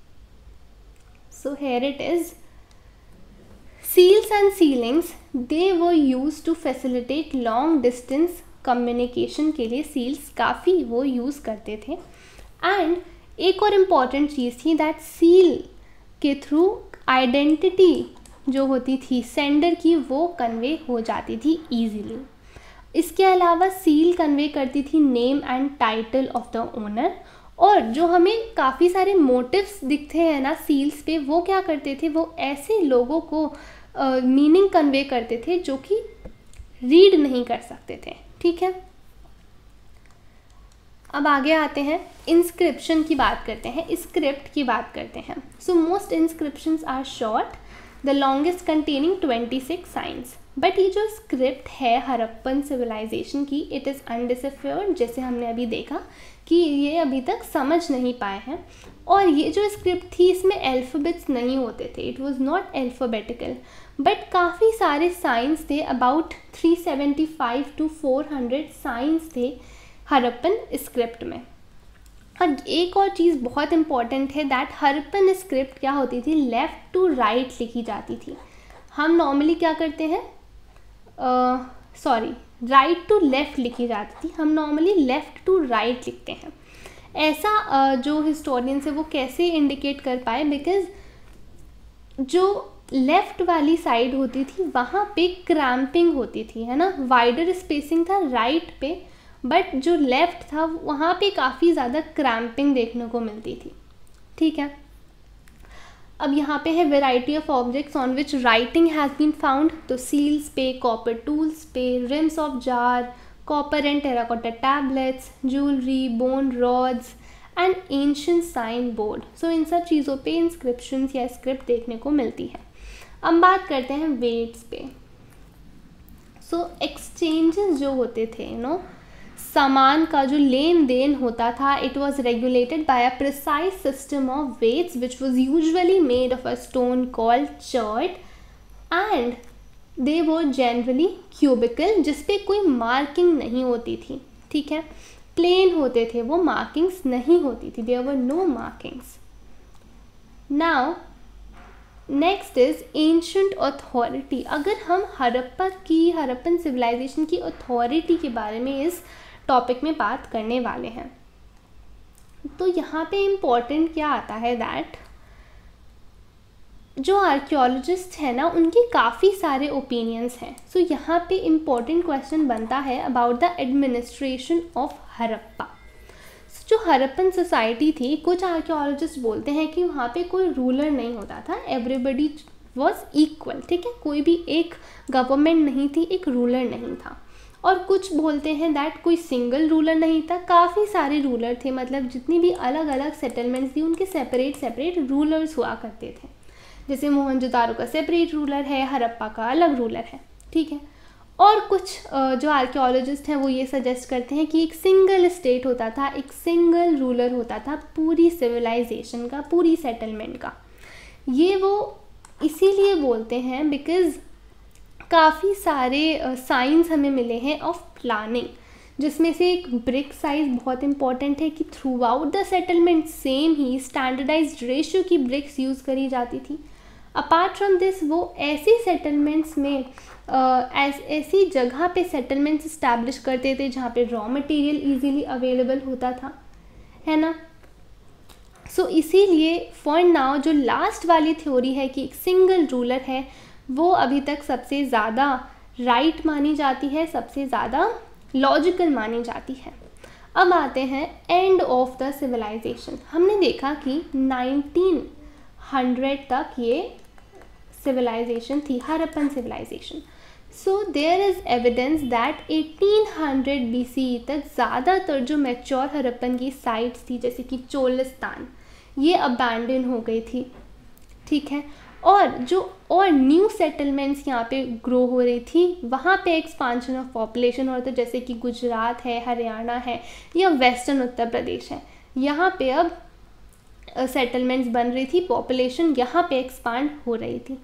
So here it is, seals and sealings, they were used to facilitate long distance communication के लिए सील्स काफ़ी वो यूज़ करते थे। एंड एक और इम्पॉर्टेंट चीज़ थी दैट सील के थ्रू आइडेंटिटी जो होती थी सेंडर की वो कन्वे हो जाती थी ईजीली। इसके अलावा सील कन्वे करती थी name and title of the owner, और जो हमें काफ़ी सारे मोटिव्स दिखते हैं ना सील्स पे, वो क्या करते थे, वो ऐसे लोगों को मीनिंग uh, कन्वे करते थे जो कि रीड नहीं कर सकते थे। ठीक है, अब आगे आते हैं, इंस्क्रिप्शन की बात करते हैं, स्क्रिप्ट की बात करते हैं। So most inscriptions are short, the longest containing twenty six signs. But ये जो स्क्रिप्ट है हड़प्पन सिविलाइजेशन की, इट इज़ अनडिसिफर्ड, जैसे हमने अभी देखा कि ये अभी तक समझ नहीं पाए हैं। और ये जो स्क्रिप्ट थी इसमें अल्फ़ाबेट्स नहीं होते थे, it was not alphabetical, but काफ़ी सारे साइंस थे, about three seventy five to four hundred signs थे हड़प्पन स्क्रिप्ट में। और एक और चीज़ बहुत इंपॉर्टेंट है दैट हड़प्पन स्क्रिप्ट क्या होती थी, लेफ़्ट टू राइट लिखी जाती थी। हम नॉर्मली क्या करते हैं, सॉरी राइट टू लेफ़्ट लिखी जाती थी, हम नॉर्मली लेफ़्ट टू राइट लिखते हैं। ऐसा uh, जो हिस्टोरियंस है वो कैसे इंडिकेट कर पाए, बिकॉज जो लेफ़्ट वाली साइड होती थी वहाँ पे क्रैम्पिंग होती थी, है ना, वाइडर स्पेसिंग था राइट पे, बट जो लेफ़्ट था वहाँ पे काफ़ी ज़्यादा क्रैम्पिंग देखने को मिलती थी। ठीक है, अब यहाँ पे है variety of objects on which writing has been found, तो सील्स पे, कॉपर टूल्स पे, rims of jar, copper and terracotta tablets, jewellery, bone rods and ancient sign board. So इन सब चीज़ों पे इंस्क्रिप्शंस या स्क्रिप्ट देखने को मिलती है। अब बात करते हैं वेट्स पे। सो so, एक्सचेंजेस जो होते थे, यू नो, सामान का जो लेन देन होता था, it was regulated by a precise system of weights which was usually made of a stone called chert, and they वो जनरली क्यूबिकल, जिसपे कोई मार्किंग नहीं होती थी। ठीक है, प्लेन होते थे वो, मार्किंग्स नहीं होती थी, there were no markings. Now next is ancient authority. अगर हम हड़प्पा की, हड़प्पन सिविलाइजेशन की अथॉरिटी के बारे में इस टॉपिक में बात करने वाले हैं, तो यहाँ पे इम्पॉर्टेंट क्या आता है दैट जो आर्कियोलॉजिस्ट है ना, उनके काफ़ी सारे ओपिनियंस हैं। सो so, यहाँ पे इम्पॉर्टेंट क्वेश्चन बनता है about the administration of Harappa. so, जो हड़प्पन सोसाइटी थी, कुछ आर्कियोलॉजिस्ट बोलते हैं कि वहाँ पे कोई रूलर नहीं होता था, एवरीबडी वॉज इक्वल। ठीक है, कोई भी एक गवर्नमेंट नहीं थी, एक रूलर नहीं था। और कुछ बोलते हैं दैट कोई सिंगल रूलर नहीं था, काफ़ी सारे रूलर थे, मतलब जितनी भी अलग अलग सेटलमेंट्स थी उनके सेपरेट सेपरेट रूलर्स हुआ करते थे। जैसे मोहनजोदारो का सेपरेट रूलर है, हड़प्पा का अलग रूलर है। ठीक है, और कुछ जो आर्कियोलॉजिस्ट हैं वो ये सजेस्ट करते हैं कि एक सिंगल स्टेट होता था, एक सिंगल रूलर होता था पूरी सिविलाइजेशन का, पूरी सेटलमेंट का। ये वो इसीलिए बोलते हैं बिकॉज़ काफ़ी सारे साइंस हमें मिले हैं ऑफ प्लानिंग, जिसमें से एक ब्रिक साइज बहुत इंपॉर्टेंट है कि throughout the settlement same ही स्टैंडर्डाइज्ड रेशियो की ब्रिक्स यूज़ करी जाती थी। अपार्ट फ्रॉम दिस वो ऐसी सेटलमेंट्स में ऐस, ऐसी जगह पे सेटलमेंट्स इस्टेब्लिश करते थे जहाँ पे रॉ मटेरियल इजीली अवेलेबल होता था, है ना। सो so, इसीलिए फॉर नाउ जो लास्ट वाली थ्योरी है कि एक सिंगल रूलर है, वो अभी तक सबसे ज़्यादा राइट मानी जाती है, सबसे ज़्यादा लॉजिकल मानी जाती है। अब आते हैं एंड ऑफ द सिविलाइजेशन। हमने देखा कि नाइनटीन हंड्रेड तक ये सिविलाइजेशन थी, Harappan civilisation. So there is evidence that eighteen hundred B C E तक ज़्यादातर जो मैच्योर हड़प्पन की साइट्स थी, जैसे कि चोलिस्तान, ये अबैंडन हो गई थी। ठीक है, और जो और न्यू सेटलमेंट्स यहाँ पे ग्रो हो रही थी, वहाँ पे एक्सपांशन ऑफ पॉपुलेशन हो रहा था, जैसे कि गुजरात है, हरियाणा है या वेस्टर्न उत्तर प्रदेश है। यहाँ पे अब सेटलमेंट्स बन रही थी, पॉपुलेशन यहाँ पे एक्सपांड हो रही थी।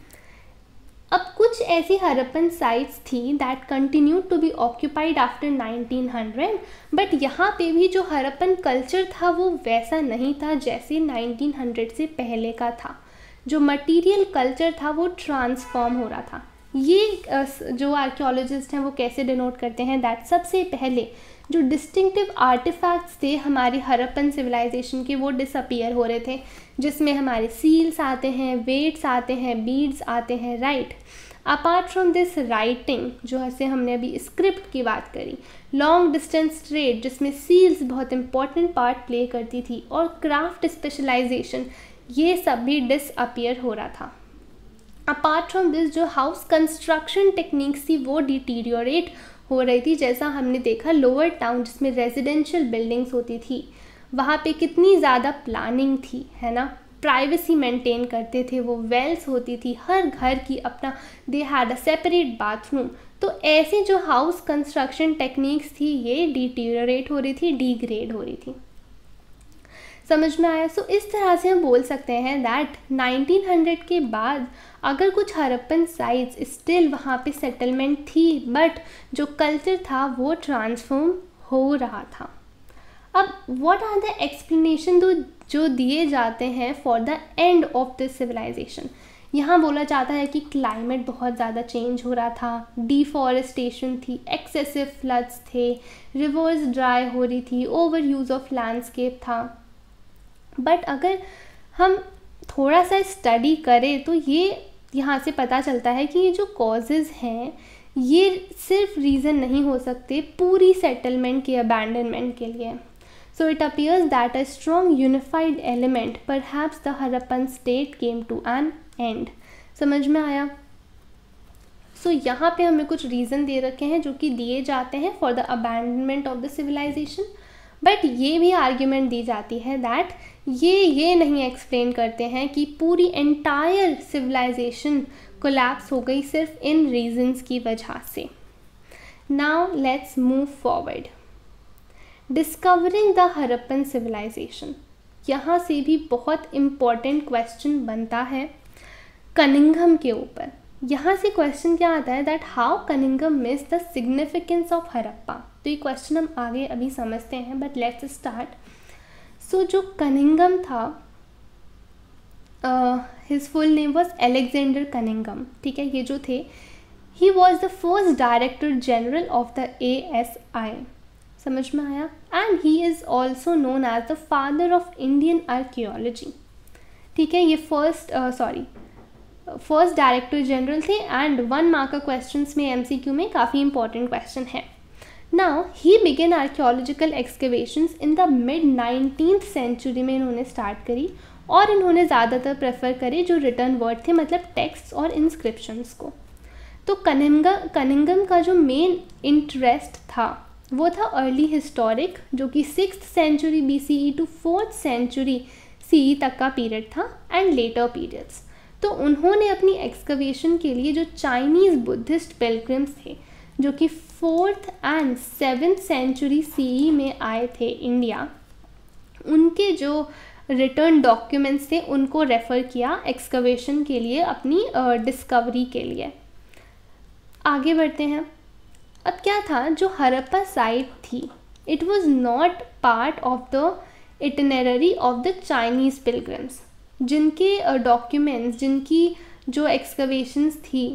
अब कुछ ऐसी हड़प्पन साइट्स थी that continue to be occupied after nineteen hundred, but यहाँ पे भी जो हड़प्पन कल्चर था वो वैसा नहीं था जैसे नाइनटीन हंड्रेड से पहले का था। जो मटीरियल कल्चर था वो ट्रांसफॉर्म हो रहा था। ये जो आर्कियोलॉजिस्ट हैं वो कैसे डिनोट करते हैं दैट सबसे पहले जो डिस्टिंक्टिव आर्टिफैक्ट्स थे हमारे हड़प्पन सिविलाइजेशन के वो डिसअपीयर हो रहे थे, जिसमें हमारे सील्स आते हैं, वेट्स आते हैं, बीड्स आते हैं, right. Apart from this writing, जो ऐसे हमने अभी स्क्रिप्ट की बात करी, लॉन्ग डिस्टेंस ट्रेड जिसमें सील्स बहुत इंपॉर्टेंट पार्ट प्ले करती थी, और क्राफ्ट स्पेशलाइजेशन, ये सब भी डिसअपीयर हो रहा था। अपार्ट फ्रॉम दिस जो हाउस कंस्ट्रक्शन टेक्निक्स थी वो डिटीरियोरेट हो रही थी, जैसा हमने देखा लोअर टाउन जिसमें रेजिडेंशियल बिल्डिंग्स होती थी, वहाँ पे कितनी ज़्यादा प्लानिंग थी, है ना, प्राइवेसी मेंटेन करते थे वो, वेल्स होती थी, हर घर की अपना, they had a separate bathroom. तो ऐसी जो हाउस कंस्ट्रक्शन टेक्निक्स थी ये डिटीरियोरेट हो रही थी, डिग्रेड हो रही थी। समझ में आया? सो so, इस तरह से हम बोल सकते हैं दैट नाइनटीन हंड्रेड के बाद अगर कुछ हड़प्पन साइट्स स्टिल वहाँ पे सेटलमेंट थी, बट जो कल्चर था वो ट्रांसफॉर्म हो रहा था। अब व्हाट आर द एक्सप्लेनेशन दो जो दिए जाते हैं for the end of this civilisation? यहाँ बोला जाता है कि क्लाइमेट बहुत ज़्यादा चेंज हो रहा था, डिफॉरेस्टेशन थी, एक्सेसिव फ्लड्स थे, रिवर्स ड्राई हो रही थी, ओवर यूज़ ऑफ लैंडस्केप था। बट अगर हम थोड़ा सा स्टडी करें तो ये यहाँ से पता चलता है कि ये जो कॉजेज़ हैं ये सिर्फ रीज़न नहीं हो सकते पूरी सेटलमेंट के अबैंडनमेंट के लिए। So it appears that a strong unified element perhaps the Harappan state came to an end. समझ में आया? सो so, यहाँ पे हमें कुछ रीज़न दे रखे हैं जो कि दिए जाते हैं for the abandonment of the civilisation, but ये भी आर्ग्यूमेंट दी जाती है दैट ये ये नहीं एक्सप्लेन करते हैं कि पूरी एंटायर सिविलाइजेशन कोलैप्स हो गई सिर्फ इन रीजंस की वजह से। Now let's move forward. Discovering the Harappan civilisation, यहाँ से भी बहुत इम्पॉर्टेंट क्वेश्चन बनता है कनिंघम के ऊपर। यहाँ से क्वेश्चन क्या आता है that how Cunningham miss the significance of Harappa. तो ये क्वेश्चन हम आगे अभी समझते हैं, बट लेट्स स्टार्ट। सो जो कनिंघम था, his full name was Alexander Cunningham, ठीक है, ये जो थे he was the first director general of the A S I. समझ में आया? And he is also known as the father of Indian archaeology, ठीक है। ये first sorry first director general थे, एंड वन मार्क का क्वेश्चन में MCQ में काफ़ी इंपॉर्टेंट क्वेश्चन है। Now he began archaeological excavations in the mid nineteenth century में इन्होंने स्टार्ट करी, और इन्होंने ज़्यादातर प्रेफर करे जो रिटर्न वर्ड थे, मतलब टेक्स्ट और इंस्क्रिप्शंस को। तो कनिंघम कनिंघम का जो मेन इंटरेस्ट था वो था अर्ली हिस्टोरिक, जो कि sixth century B C E to fourth century C E तक का पीरियड था, एंड लेटर पीरियड्स। तो उन्होंने अपनी एक्सकवेशन के लिए जो चाइनीज़ बुद्धिस्ट पिलग्रिम्स थे जो कि fourth and seventh century C E में आए थे इंडिया, उनके जो रिटर्न डॉक्यूमेंट्स थे उनको रेफ़र किया एक्सकवेशन के लिए, अपनी डिस्कवरी uh, के लिए। आगे बढ़ते हैं। अब क्या था, जो हड़प्पा साइट थी it was not part of the itinerary of the Chinese pilgrims, जिनके डॉक्यूमेंट्स uh, जिनकी जो एक्सकवेशंस थी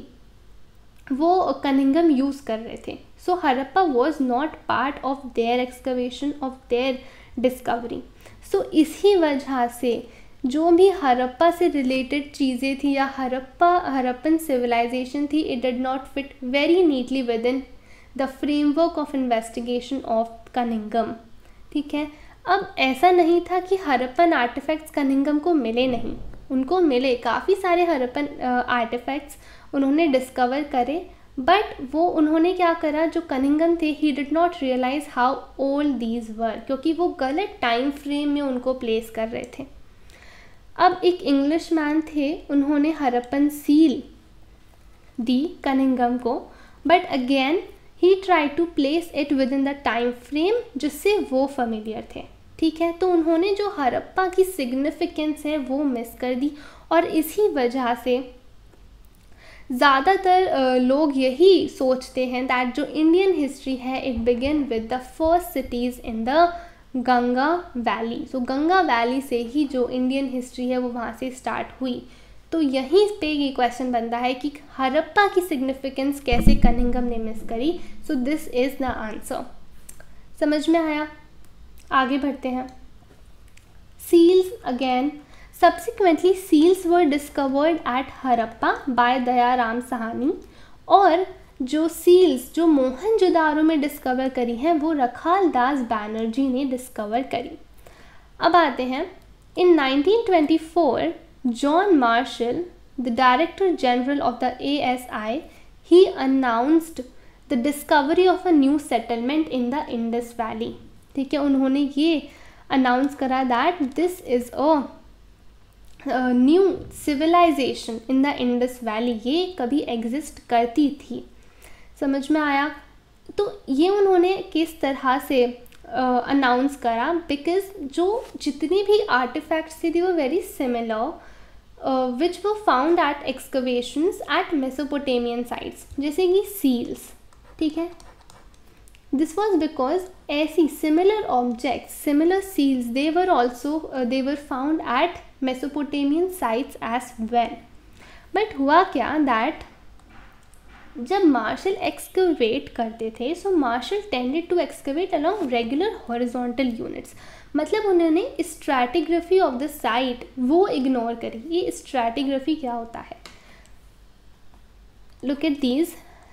वो कनिंघम यूज़ कर रहे थे। So Harappa was not part of their excavation, of their discovery. So इसी वजह से जो भी हड़प्पा से रिलेटेड चीज़ें थी या हड़प्पा हड़प्पन सिविलाइजेशन थी, it did not fit very neatly within the framework of investigation of Cunningham, ठीक है। अब ऐसा नहीं था कि हड़प्पन आर्टिफैक्ट्स कनिंघम को मिले नहीं, उनको मिले, काफ़ी सारे हड़प्पन आर्टिफैक्ट्स उन्होंने डिस्कवर करे, बट वो उन्होंने क्या करा, जो कनिंघम थे he did not realise how old these were, क्योंकि वो गलत टाइम फ्रेम में उनको प्लेस कर रहे थे। अब एक इंग्लिश मैन थे, उन्होंने हड़प्पन सील दी कनिंघम को, but again he try to place it within the time frame जिससे वो फेमिलियर थे, ठीक है। तो उन्होंने जो हड़प्पा की सिग्निफिकेंस है वो मिस कर दी, और इसी वजह से ज़्यादातर लोग यही सोचते हैं दैट जो इंडियन हिस्ट्री है it begin with the first cities in the Ganga valley. So Ganga valley से ही जो इंडियन हिस्ट्री है वो वहाँ से स्टार्ट हुई। तो यहीं पे ये क्वेश्चन बनता है कि हड़प्पा की सिग्निफिकेंस कैसे कनिंघम ने मिस करी. So this is the answer. समझ में आया? आगे बढ़ते हैं. Seals again. Subsequently, seals were discovered at Harappa by Dayaram Sahni. और जो सील्स जो मोहनजोदारो में डिस्कवर करी हैं वो रखाल दास बैनर्जी ने डिस्कवर करी. अब आते हैं. In nineteen twenty four, John Marshall, the director general of the A S I, he announced the discovery of a new settlement in the Indus valley. ठीक है, उन्होंने ये अनाउंस करा that this is a new civilisation in the Indus valley. ये कभी exist करती थी. समझ में आया? तो ये उन्होंने किस तरह से अनाउंस uh, करा? बिकॉज जो जितनी भी आर्टिफैक्ट्स थी वो वेरी सिमिलर विच वो found at excavations at Mesopotamian sites, जैसे कि सील्स. ठीक है, दिस वॉज बिकॉज ऐसी similar objects, similar seals, they were also they were found at Mesopotamian sites as well. But हुआ क्या दैट जब मार्शल एक्सकवेट करते थे, so Marshall tended to excavate along regular horizontal units. मतलब उन्होंने stratigraphy of the site वो ignore करी. ये स्ट्रैटिग्राफी क्या होता है? Look at these.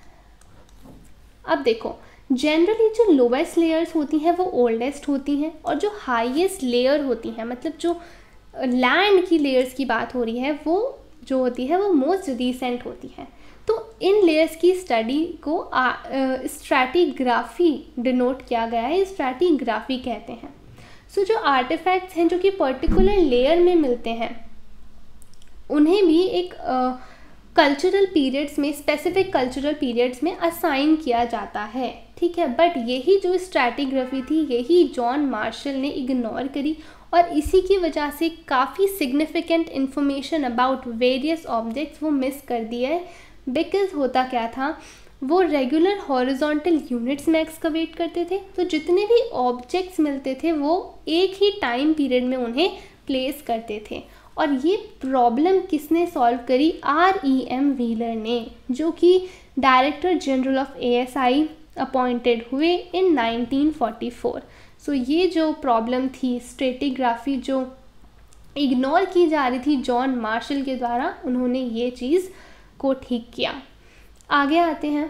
अब देखो, जनरली जो लोवेस्ट लेयर्स होती हैं वो ओल्डेस्ट होती हैं, और जो हाईएस्ट लेयर होती हैं, मतलब जो लैंड की लेयर्स की बात हो रही है, वो जो होती है वो मोस्ट रिसेंट होती है. तो इन लेयर्स की स्टडी को स्ट्रैटिग्राफी डिनोट किया गया है. स्ट्रैटिग्राफी कहते हैं. सो so, जो आर्टिफैक्ट्स हैं जो कि पर्टिकुलर लेयर में मिलते हैं, उन्हें भी एक कल्चरल uh, पीरियड्स में, स्पेसिफिक कल्चरल पीरियड्स में असाइन किया जाता है. ठीक है, बट यही जो स्ट्रैटिग्राफी थी यही जॉन मार्शल ने इग्नोर करी, और इसी की वजह से काफ़ी significant information about various objects वो मिस कर दिया है. बिकॉज होता क्या था, वो रेगुलर हॉरिजॉन्टल यूनिट्स में एक्सकवेट करते थे, तो जितने भी ऑब्जेक्ट्स मिलते थे वो एक ही टाइम पीरियड में उन्हें प्लेस करते थे. और ये प्रॉब्लम किसने सॉल्व करी? आर ई एम व्हीलर ने, जो कि director general of A S I appointed हुए in nineteen forty four. So ये जो प्रॉब्लम थी, स्ट्रैटिग्राफी जो इग्नोर की जा रही थी जॉन मार्शल के द्वारा, उन्होंने ये चीज़ को ठीक किया. आगे आते हैं.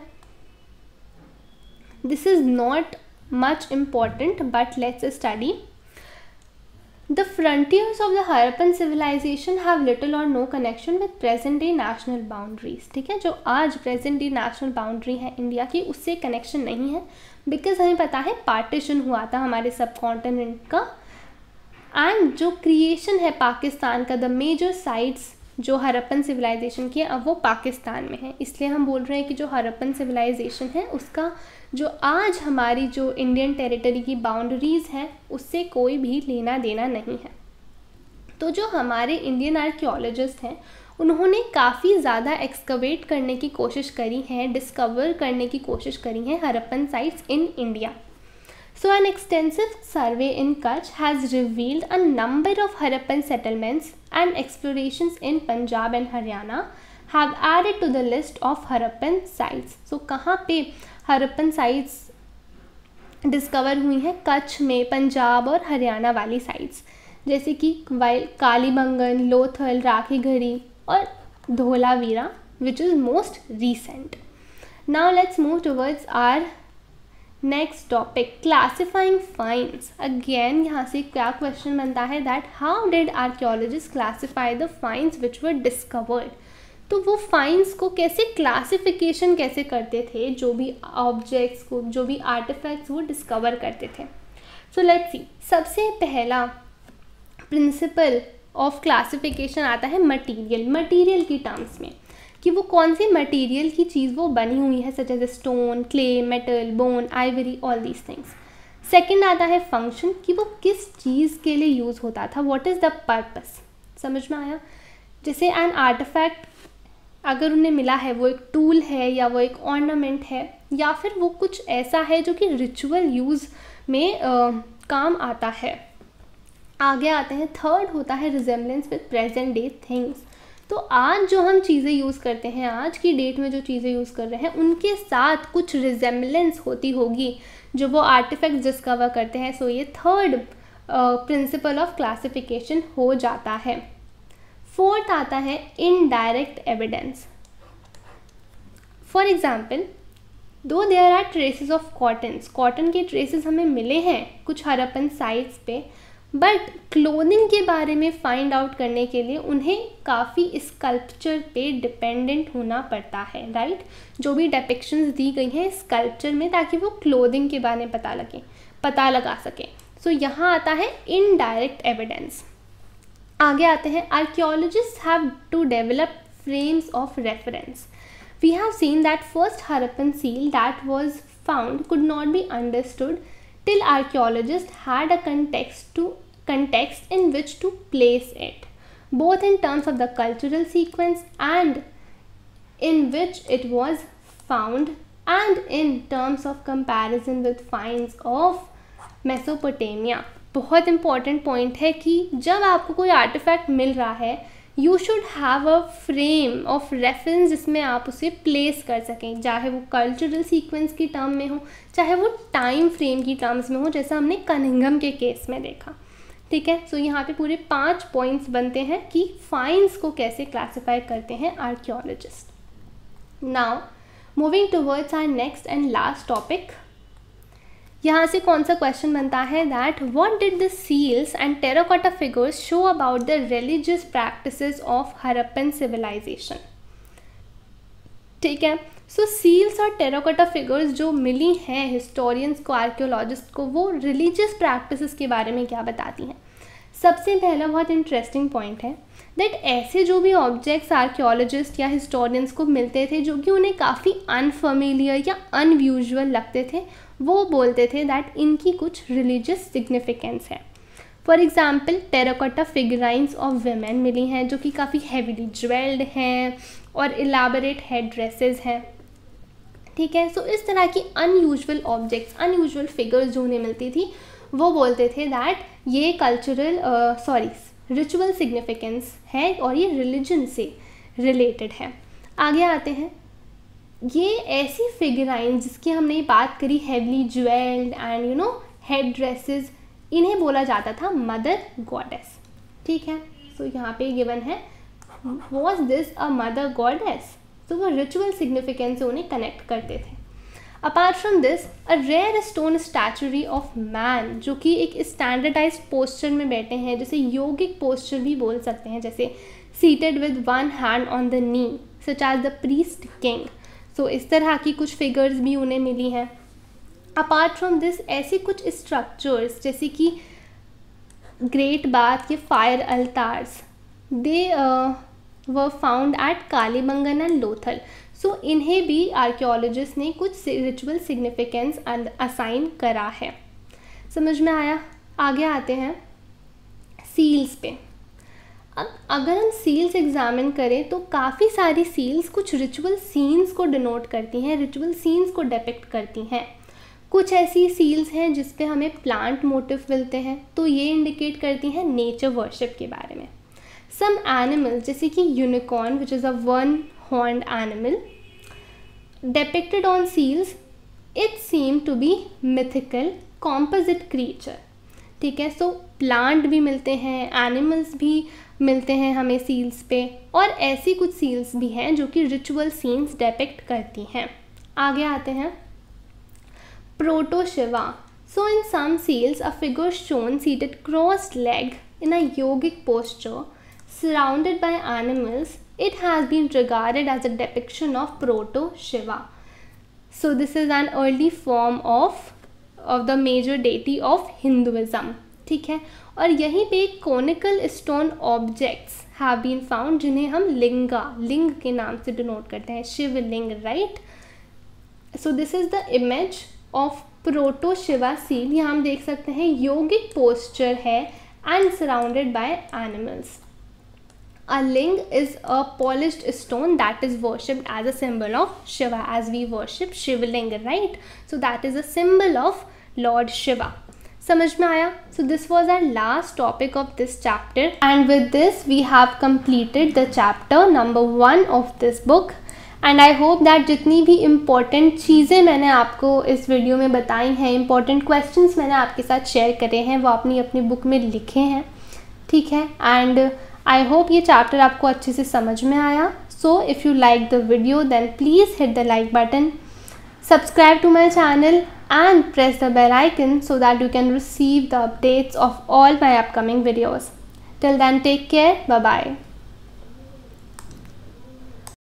This is not much important but let's study. The frontiers of the Harappan civilisation have little or no connection with present day national boundaries. ठीक है, जो आज प्रेजेंट डे नेशनल बाउंड्री है इंडिया की, उससे कनेक्शन नहीं है. बिकॉज हमें पता है पार्टीशन हुआ था हमारे सब कॉन्टिनेंट का, एंड जो क्रिएशन है पाकिस्तान का, द मेजर साइट्स जो हड़प्पन सिविलाइजेशन की है अब वो पाकिस्तान में है. इसलिए हम बोल रहे हैं कि जो हड़प्पन सिविलाइजेशन है उसका जो आज हमारी जो इंडियन टेरिटरी की बाउंड्रीज़ हैं उससे कोई भी लेना देना नहीं है. तो जो हमारे इंडियन आर्कियोलॉजिस्ट हैं उन्होंने काफ़ी ज़्यादा एक्सकवेट करने की कोशिश करी है, डिस्कवर करने की कोशिश करी है Harappan sites in India. So an extensive survey in Kutch has revealed a number of Harappan settlements, and explorations in Punjab and Haryana have added to the list of Harappan sites. So कहाँ पे Harappan sites discover हुई हैं? कच्छ में, पंजाब और हरियाणा वाली sites, जैसे कि कालीबंगन, लोथल, राखीगढ़ी और Dholavira, which is most recent. Now let's move towards our next topic, classifying finds. Again यहाँ से क्या क्वेश्चन बनता है that how did archaeologist classify the finds which were discovered. तो वो फाइंड्स को कैसे क्लासिफिकेशन कैसे करते थे, जो भी ऑब्जेक्ट्स को, जो भी आर्टिफैक्ट्स वो डिस्कवर करते थे. So let's see. सबसे पहला प्रिंसिपल ऑफ क्लासिफिकेशन आता है मटीरियल. मटीरियल की टर्म्स में कि वो कौन सी मटेरियल की चीज़ वो बनी हुई है, such as stone, clay, metal, bone, ivory, all these things. Second आता है फंक्शन, कि वो किस चीज़ के लिए यूज़ होता था, व्हाट इज़ द पर्पस. समझ में आया? जैसे एन आर्टिफैक्ट अगर उन्हें मिला है, वो एक टूल है या वो एक ऑर्नामेंट है या फिर वो कुछ ऐसा है जो कि रिचुअल यूज़ में आ, काम आता है. आगे आते हैं. थर्ड होता है resemblance with present day things. तो आज जो हम चीज़ें यूज़ करते हैं, आज की डेट में जो चीज़ें यूज़ कर रहे हैं, उनके साथ कुछ रिजेम्बलेंस होती होगी जो वो आर्टिफैक्ट्स डिस्कवर करते हैं. सो ये थर्ड प्रिंसिपल ऑफ क्लासिफिकेशन हो जाता है. फोर्थ आता है indirect evidence. For example, though there are traces of cottons, cotton के ट्रेसेस हमें मिले हैं कुछ हरप्पन साइट्स पे, बट क्लोथिंग के बारे में फाइंड आउट करने के लिए उन्हें काफ़ी स्कल्पचर पे डिपेंडेंट होना पड़ता है, राइट right? जो भी डिपिक्शंस दी गई हैं स्कल्पचर में, ताकि वो क्लोथिंग के बारे में पता लगे पता लगा सके. सो so, यहाँ आता है इनडायरेक्ट एविडेंस. आगे आते हैं, archaeologist have to develop frames of reference. We have seen that first Harappan seal that was found could not be understood till archaeologists had a context to context in which to place it, both in terms of the cultural sequence and in which it was found, and in terms of comparison with finds of Mesopotamia. बहुत important point है कि जब आपको कोई artefact मिल रहा है, you should have a frame of reference जिसमें आप उसे प्लेस कर सकें, चाहे वो कल्चरल सीक्वेंस की टर्म में हो, चाहे वो टाइम फ्रेम की टर्म्स में हो, जैसा हमने कनिंघम के केस में देखा. ठीक है. सो so, यहाँ पे पूरे पांच पॉइंट्स बनते हैं कि फाइंड्स को कैसे क्लासिफाई करते हैं archaeologist. Now moving towards our next and last topic. यहाँ से कौन सा क्वेश्चन बनता है, that what did the seals and terracotta figures show about the religious practices of Harappan civilisation. ठीक है. सो सील्स और टेराकोटा फिगर्स जो मिली हैं हिस्टोरियंस को, आर्कियोलॉजिस्ट को, वो रिलीजियस प्रैक्टिसेस के बारे में क्या बताती हैं. सबसे पहला बहुत इंटरेस्टिंग पॉइंट है दैट ऐसे जो भी ऑब्जेक्ट्स आर्कियोलॉजिस्ट या हिस्टोरियंस को मिलते थे जो कि उन्हें काफ़ी अनफेमिलियर या अनयूजुअल लगते थे, वो बोलते थे दैट इनकी कुछ रिलीजियस सिग्निफिकेंस है. For example, terracotta figurines of women मिली हैं जो कि काफ़ी हैवीली ज्वेल्ड हैं और इलाबरेट हेड ड्रेसेस हैं. ठीक है. सो so, इस तरह की अनयूजुअल ऑब्जेक्ट्स, अनयूजुअल फिगर्स जो उन्हें मिलती थी, वो बोलते थे दैट ये कल्चरल सॉरी रिचुअल सिग्निफिकेंस है और ये रिलीजन से रिलेटेड है. आगे आते हैं, ये ऐसी फिगराइन जिसकी हमने बात करी, heavily jewelled and you know head dresses, इन्हें बोला जाता था मदर गॉडेस. ठीक है. सो so, यहाँ पे गिवन है was this a mother goddess. तो वो रिचुअल सिग्निफिकेंस से उन्हें कनेक्ट करते थे. Apart from this, a rare stone statuary of man, जो कि एक स्टैंडर्डाइज्ड पोस्चर में बैठे हैं, जैसे योगिक पोस्चर भी बोल सकते हैं, जैसे seated with one hand on the knee such as the priest king. So इस तरह की कुछ फिगर्स भी उन्हें मिली हैं. अपार्ट फ्रॉम दिस, ऐसे कुछ स्ट्रक्चर्स जैसे कि ग्रेट बाथ के fire altars, they were found at Kalibangan and Lothal. So इन्हें भी आर्कियोलॉजिस्ट ने कुछ रिचुअल सिग्निफिकेंस असाइन करा है. समझ में आया. आगे आते हैं सील्स पे. अब अगर हम सील्स एग्जामिन करें तो काफ़ी सारी सील्स कुछ रिचुअल सीन्स को डिनोट करती हैं, रिचुअल सीन्स को डिपिक्ट करती हैं. कुछ ऐसी सील्स हैं जिस पे हमें प्लांट मोटिव मिलते हैं, तो ये इंडिकेट करती हैं नेचर वर्शिप के बारे में. सम एनिमल्स जैसे कि unicorn which is a one horned animal depicted on seals, it seemed to be mythical composite creature. ठीक है. सो प्लांट भी मिलते हैं, एनिमल्स भी मिलते हैं हमें सील्स पे, और ऐसी कुछ सील्स भी हैं जो कि रिचुअल सीन्स डेपिक्ट करती हैं. आगे आते हैं proto Shiva. So in some seals a figure shown seated crossed leg in a yogic posture surrounded by animals. It has been regarded as a depiction of proto Shiva. So this is an early form of of the major deity of Hinduism. ठीक है. और यहीं पे conical stone objects have been found जिन्हें हम लिंगा, लिंग के नाम से डिनोट करते हैं, Shivling, right. So this is the image of proto Shiva seal. यहाँ हम देख सकते हैं योगिक पोस्चर है and surrounded by animals. A ling is a polished stone that is worshipped as a symbol of Shiva, as we worship Shivling, right? So that is a symbol of Lord Shiva. समझ में आया? So this was our last topic of this chapter and with this we have completed the chapter number one of this book and I hope that जितनी भी important चीज़ें मैंने आपको इस video में बताई हैं, इम्पॉर्टेंट क्वेश्चंस मैंने आपके साथ शेयर करे हैं, वो अपनी अपनी बुक में लिखे हैं, ठीक है। एंड आई होप ये चैप्टर आपको अच्छे से समझ में आया. So if you like the video then please hit the like button, subscribe to my channel and press the bell icon so that you can receive the updates of all my upcoming videos. Till then, take care. Bye bye.